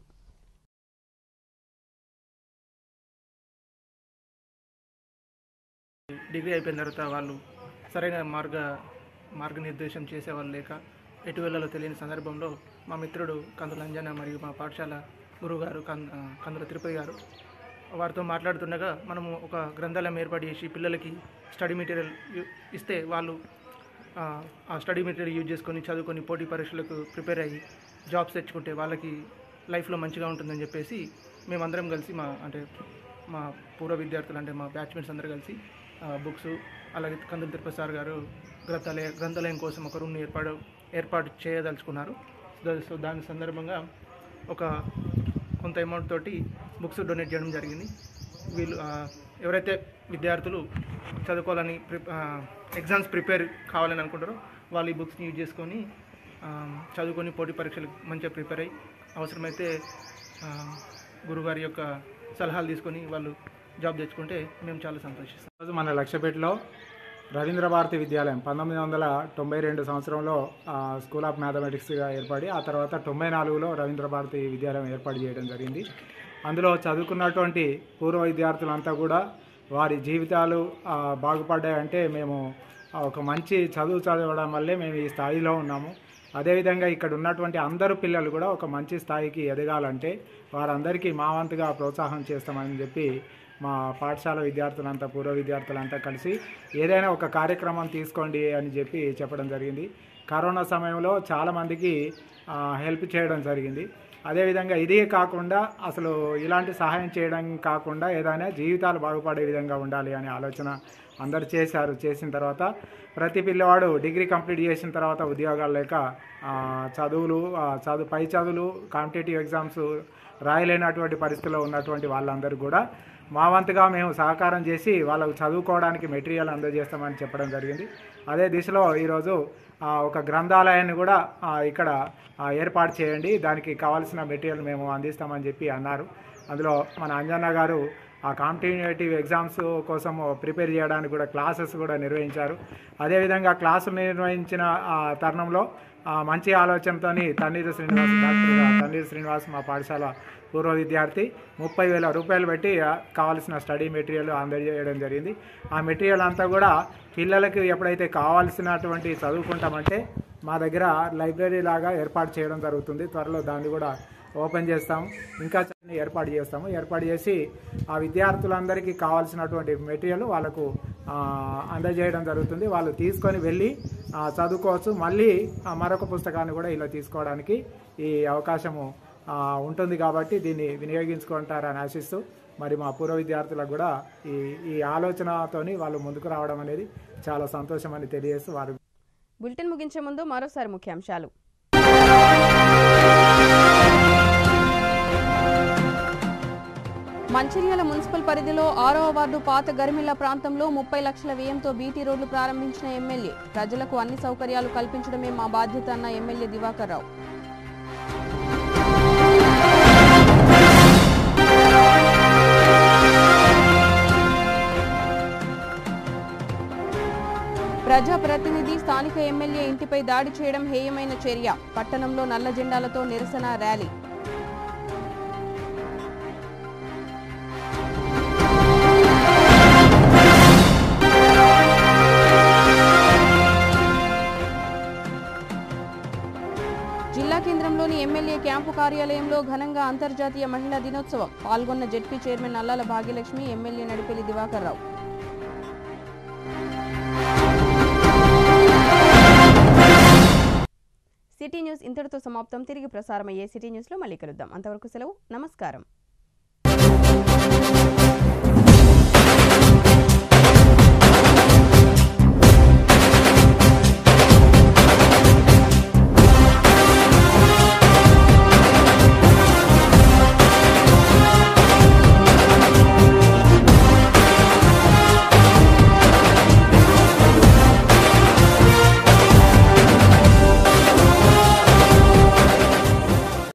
డిగ్రీ అయిపోయిన తర్వాత వాళ్ళు సరైన మార్గనిర్దేశం చేసేవాళ్ళు లేక ఎటు వెళ్ళాలో తెలియని సందర్భంలో మా మిత్రుడు కందుల అంజన మరియు మా పాఠశాల గురువుగారు కందుల తిరుపతి గారు వారితో మాట్లాడుతుండగా మనము ఒక గ్రంథాలయం ఏర్పాటు చేసి పిల్లలకి స్టడీ మెటీరియల్ ఇస్తే వాళ్ళు ఆ స్టడీ మెటీరియల్ యూజ్ చేసుకొని చదువుకొని పోటీ పరీక్షలకు ప్రిపేర్ అయ్యి జాబ్స్ తెచ్చుకుంటే వాళ్ళకి లైఫ్లో మంచిగా ఉంటుందని చెప్పేసి మేమందరం కలిసి మా పూర్వ విద్యార్థులు అంటే మా బ్యాచ్మెంట్స్ అందరూ కలిసి బుక్స్ అలాగే కందుల తిరుపతి సార్ గారు గ్రంథాలయం కోసం ఒక రూమ్ని ఏర్పాటు చేయదలుచుకున్నారు. సో దాని సందర్భంగా కొంత అమౌంట్ తోటి బుక్స్ డొనేట్ చేయడం జరిగింది. వీళ్ళు ఎవరైతే విద్యార్థులు చదువుకోవాలని ఎగ్జామ్స్ ప్రిపేర్ కావాలని అనుకుంటారో వాళ్ళు ఈ బుక్స్ని యూజ్ చేసుకొని చదువుకొని పోటీ పరీక్షలకు మంచిగా ప్రిపేర్ అయ్యి అవసరమైతే గురుగారి యొక్క సలహాలు తీసుకొని వాళ్ళు జాబ్ తెచ్చుకుంటే మేము చాలా సంతోషిస్తాం. ఈరోజు మన లక్షపేటలో రవీంద్ర భారతి విద్యాలయం 1992 సంవత్సరంలో స్కూల్ ఆఫ్ మ్యాథమెటిక్స్గా ఏర్పడి ఆ తర్వాత 94లో రవీంద్ర భారతి విద్యాలయం ఏర్పాటు చేయడం జరిగింది. అందులో చదువుకున్నటువంటి పూర్వ విద్యార్థులంతా కూడా వారి జీవితాలు బాగుపడ్డాయంటే మేము ఒక మంచి చదువు చదవడం వల్లే మేము ఈ స్థాయిలో ఉన్నాము. అదేవిధంగా ఇక్కడ ఉన్నటువంటి అందరు పిల్లలు కూడా ఒక మంచి స్థాయికి ఎదగాలంటే వారందరికీ మా వంతుగా ప్రోత్సాహం చేస్తామని చెప్పి మా పాఠశాల విద్యార్థులంతా పూర్వ విద్యార్థులంతా కలిసి ఏదైనా ఒక కార్యక్రమం తీసుకోండి అని చెప్పి చెప్పడం జరిగింది. కరోనా సమయంలో చాలామందికి హెల్ప్ చేయడం జరిగింది. అదేవిధంగా ఇదే కాకుండా అసలు ఇలాంటి సహాయం చేయడం కాకుండా ఏదైనా జీవితాలు బాగుపడే విధంగా ఉండాలి అనే ఆలోచన అందరు చేశారు. చేసిన తర్వాత ప్రతి పిల్లవాడు డిగ్రీ కంప్లీట్ చేసిన తర్వాత ఉద్యోగాలు లేక పై చదువులు కాంపిటేటివ్ ఎగ్జామ్స్ రాయలేనటువంటి పరిస్థితిలో ఉన్నటువంటి వాళ్ళందరూ కూడా మా వంతుగా మేము సహకారం చేసి వాళ్ళకు చదువుకోవడానికి మెటీరియల్ అందజేస్తామని చెప్పడం జరిగింది. అదే దిశలో ఈరోజు ఒక గ్రంథాలయాన్ని కూడా ఇక్కడ ఏర్పాటు చేయండి, దానికి కావాల్సిన మెటీరియల్ మేము అందిస్తామని చెప్పి అన్నారు. అందులో మన అంజన్న గారు ఆ కాంపిటేటివ్ ఎగ్జామ్స్ కోసం ప్రిపేర్ చేయడానికి కూడా క్లాసెస్ కూడా నిర్వహించారు. అదేవిధంగా క్లాసులు నిర్వహించిన తరుణంలో మంచి ఆలోచనతో తన్నీరు శ్రీనివాస్ మా పాఠశాల పూర్వ విద్యార్థి 30,000 రూపాయలు పెట్టి కావాల్సిన స్టడీ మెటీరియల్ అందజేయడం జరిగింది. ఆ మెటీరియల్ అంతా కూడా పిల్లలకు ఎప్పుడైతే కావాల్సినటువంటి చదువుకుంటామంటే మా దగ్గర లైబ్రరీ లాగా ఏర్పాటు చేయడం జరుగుతుంది. త్వరలో దాన్ని కూడా ఓపెన్ చేస్తాము, ఇంకా ఏర్పాటు చేసి ఆ విద్యార్థులందరికీ కావాల్సినటువంటి మెటీరియల్ వాళ్ళకు అందజేయడం జరుగుతుంది. వాళ్ళు తీసుకొని వెళ్ళి చదువుకోవచ్చు. మళ్ళీ మరొక పుస్తకాన్ని కూడా ఇలా తీసుకోవడానికి ఈ అవకాశము ఉంటుంది కాబట్టి దీన్ని వినియోగించుకుంటారని ఆశిస్తూ మరి మా పూర్వ విద్యార్థులకు కూడా ఈ ఆలోచనతోని వాళ్ళు ముందుకు రావడం అనేది చాలా సంతోషం అని తెలియజేస్తూ వారు. బులెటిన్ ముగించే ముందు మరోసారి ముఖ్యాంశాలు. మంచిర్యాల మున్సిపల్ పరిధిలో 6వ వార్డు పాత గరిమిల్ల ప్రాంతంలో 30 లక్షల వ్యయంతో బీటీ రోడ్లు ప్రారంభించిన ఎమ్మెల్యే. ప్రజలకు అన్ని సౌకర్యాలు కల్పించడమే మా బాధ్యత అన్న ఎమ్మెల్యే దివాకర్ రావు. ప్రజాప్రతినిధి స్థానిక ఎమ్మెల్యే ఇంటిపై దాడి చేయడం హేయమైన చర్య. పట్టణంలో నల్ల జెండాలతో నిరసన ర్యాలీ. జిల్లా కేంద్రంలోని ఎమ్మెల్యే క్యాంపు కార్యాలయంలో ఘనంగా అంతర్జాతీయ మహిళా దినోత్సవం. పాల్గొన్న ZP chairman Nallala Bhagyalakshmi, MLA Nadipelli Divakar Rao. City news ఇంతటితో సమాప్తం. తిరిగి ప్రసారమయ్యే సిటీ న్యూస్లో మళ్ళీ కలుద్దాం. అంతవరకు సెలవు. నమస్కారం.